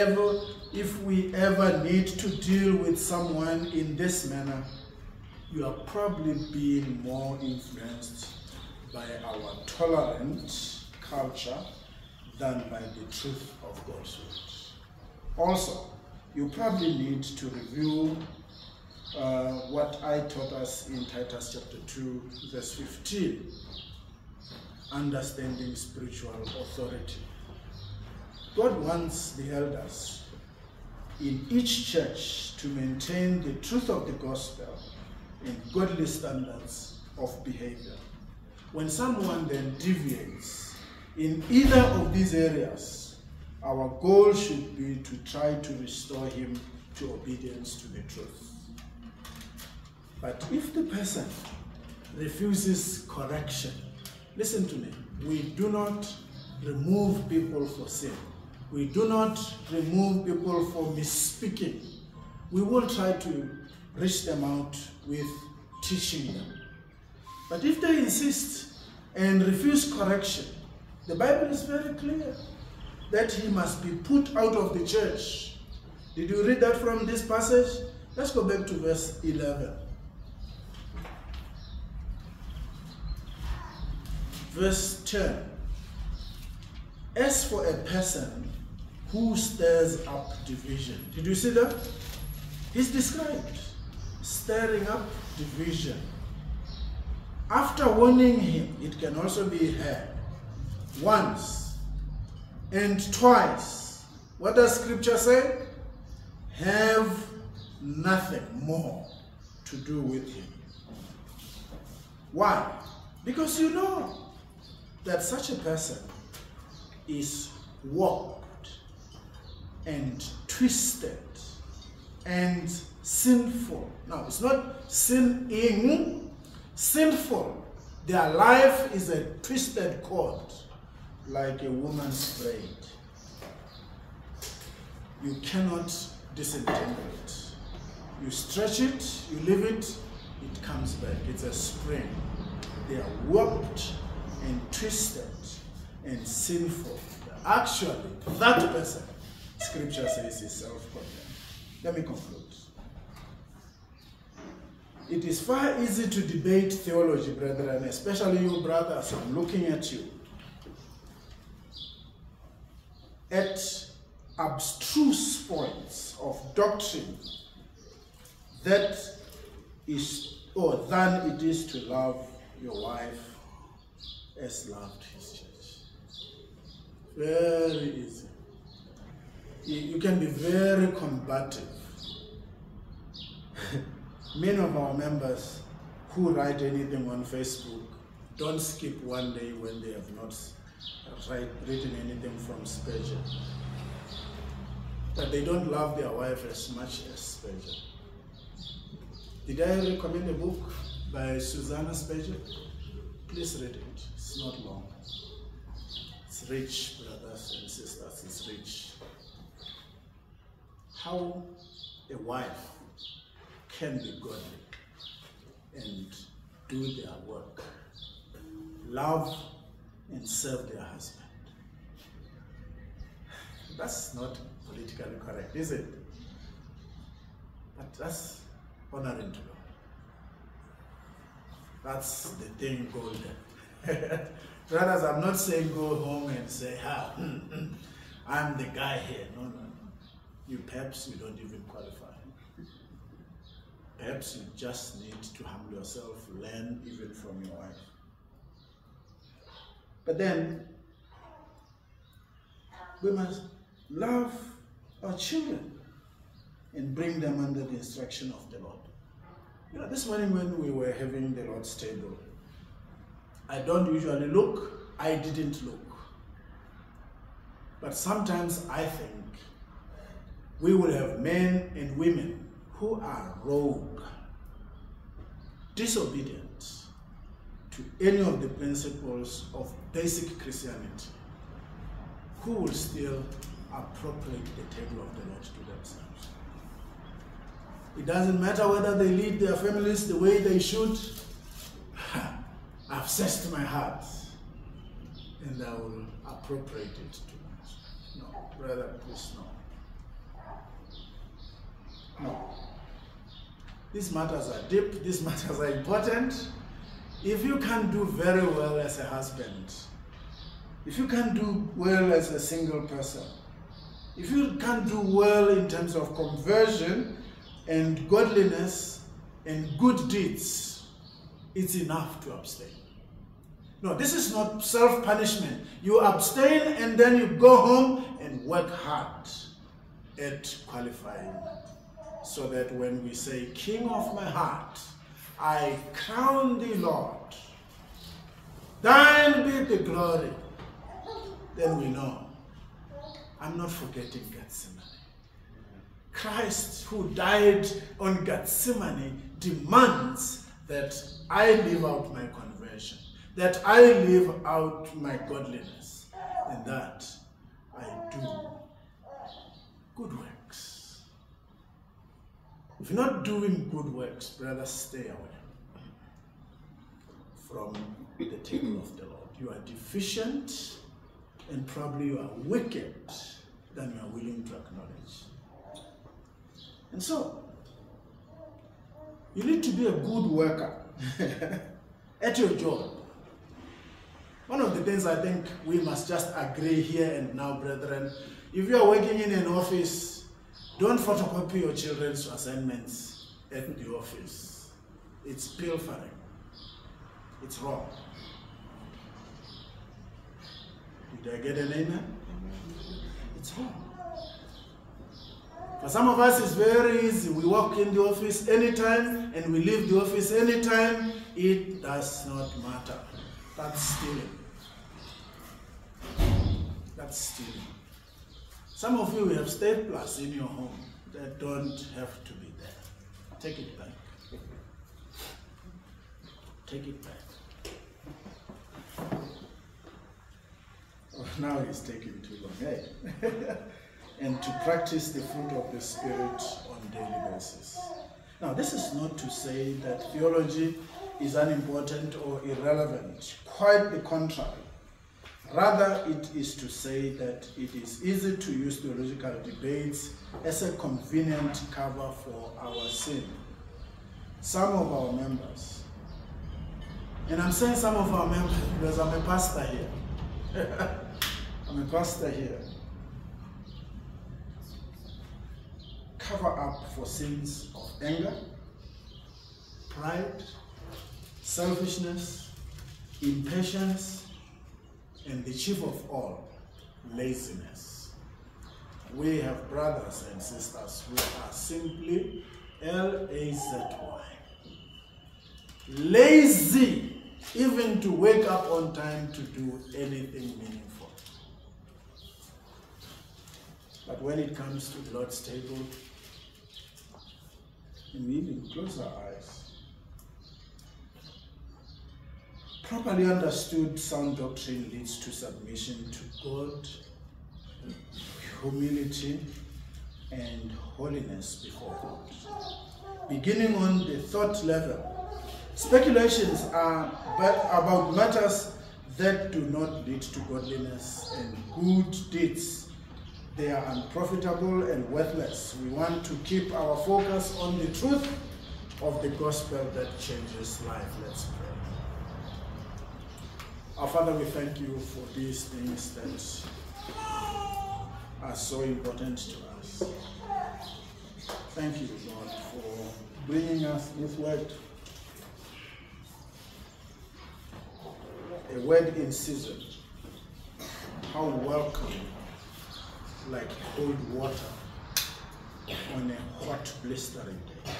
ever need to deal with someone in this manner, you are probably being more influenced by our tolerant culture than by the truth of God's word. Also, you probably need to review what I taught us in Titus chapter 2, verse 15, understanding spiritual authority. God wants the elders in each church to maintain the truth of the gospel and godly standards of behavior. When someone then deviates in either of these areas, our goal should be to try to restore him to obedience to the truth. But if the person refuses correction, listen to me, we do not remove people for sin. We do not remove people for misspeaking. We will try to reach them out with teaching them. But if they insist and refuse correction, the Bible is very clear that he must be put out of the church. Did you read that from this passage? Let's go back to verse 11. Verse 10. As for a person who stirs up division. Did you see that? He's described stirring up division. After warning him, it can also be heard once and twice. What does Scripture say? Have nothing more to do with him. Why? Because you know that such a person is warped and twisted and sinful. Now, it's not sinning, sinful. Their life is a twisted cord, like a woman's braid. You cannot disentangle it. You stretch it, you leave it, it comes back. It's a spring. They are warped and twisted and sinful. Actually, that person, Scripture says, is self-condemned. Let me conclude. It is far easy to debate theology, brethren, especially you brothers. I'm looking at you. At abstruse points of doctrine that is, or than it is to love your wife as loved his church. Very easy. You can be very combative. Many of our members who write anything on Facebook don't skip one day when they have not written anything from Spurgeon. But they don't love their wife as much as Spurgeon. Did I recommend a book by Susanna Spurgeon? Please read it. It's not long. It's rich, brothers and sisters. It's rich. How a wife can be godly and do their work, love and serve their husband. That's not politically correct, is it? But that's honoring to God. That's the thing golden. Brothers, I'm not saying go home and say, I'm the guy here. No, no, no. You perhaps you don't even qualify. Perhaps you just need to humble yourself, learn even from your wife. But then, we must love our children and bring them under the instruction of the Lord. You know, this morning when we were having the Lord's table, I don't usually look, I didn't look. But sometimes I think we will have men and women who are rogue, disobedient to any of the principles of basic Christianity, who will still appropriate the table of the Lord to themselves. It doesn't matter whether they lead their families the way they should. I've said to my heart, and I will appropriate it to them. No, brother, please no. No. These matters are deep, these matters are important. If you can do very well as a husband, if you can do well as a single person, if you can do well in terms of conversion and godliness and good deeds, it's enough to abstain. No, this is not self-punishment. You abstain and then you go home and work hard at qualifying, so that when we say, King of my heart, I crown thee, Lord, thine be the glory, then we know I'm not forgetting Gethsemane. Christ, who died on Gethsemane, demands that I live out my conversion, that I live out my godliness, and that I do good works. If you're not doing good works, brothers, stay away from the table of the Lord. You are deficient, and probably you are wicked than you are willing to acknowledge. And so, you need to be a good worker at your job. One of the things I think we must just agree here and now, brethren, if you are working in an office, don't photocopy your children's assignments at the office. It's pilfering. It's wrong. Did I get an amen? It's wrong. For some of us, it's very easy. We walk in the office anytime and we leave the office anytime. It does not matter. That's stealing. That's stealing. Some of you have staplers in your home that don't have to be there. Take it back. Take it back. Oh, now he's taking too long. Hey. And to practice the fruit of the Spirit on a daily basis. Now, this is not to say that theology is unimportant or irrelevant. Quite the contrary. Rather, it is to say that it is easy to use theological debates as a convenient cover for our sin. Some of our members, and I'm saying some of our members because I'm a pastor here. I'm a pastor here. Cover up for sins of anger, pride, selfishness, impatience, and the chief of all, laziness. We have brothers and sisters who are simply L-A-Z-Y. Lazy, even to wake up on time to do anything meaningful. But when it comes to the Lord's table, and we even close our eyes. Properly understood, sound doctrine leads to submission to God, humility, and holiness before God. Beginning on the thought level, speculations are about matters that do not lead to godliness and good deeds. They are unprofitable and worthless. We want to keep our focus on the truth of the gospel that changes life. Let's pray. Our Father, we thank you for these things that are so important to us. Thank you, Lord, for bringing us this word. A word in season. How welcome, like cold water on a hot, blistering day.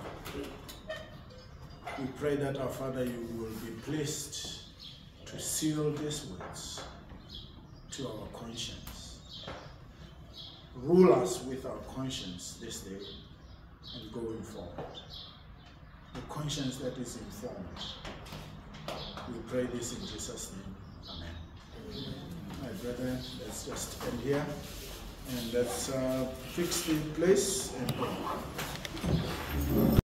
We pray that, our Father, you will be pleased to seal these words to our conscience. Rule us with our conscience this day and going forward. The conscience that is informed. We pray this in Jesus' name. Amen. My brethren, let's just end here and let's fix the place and go.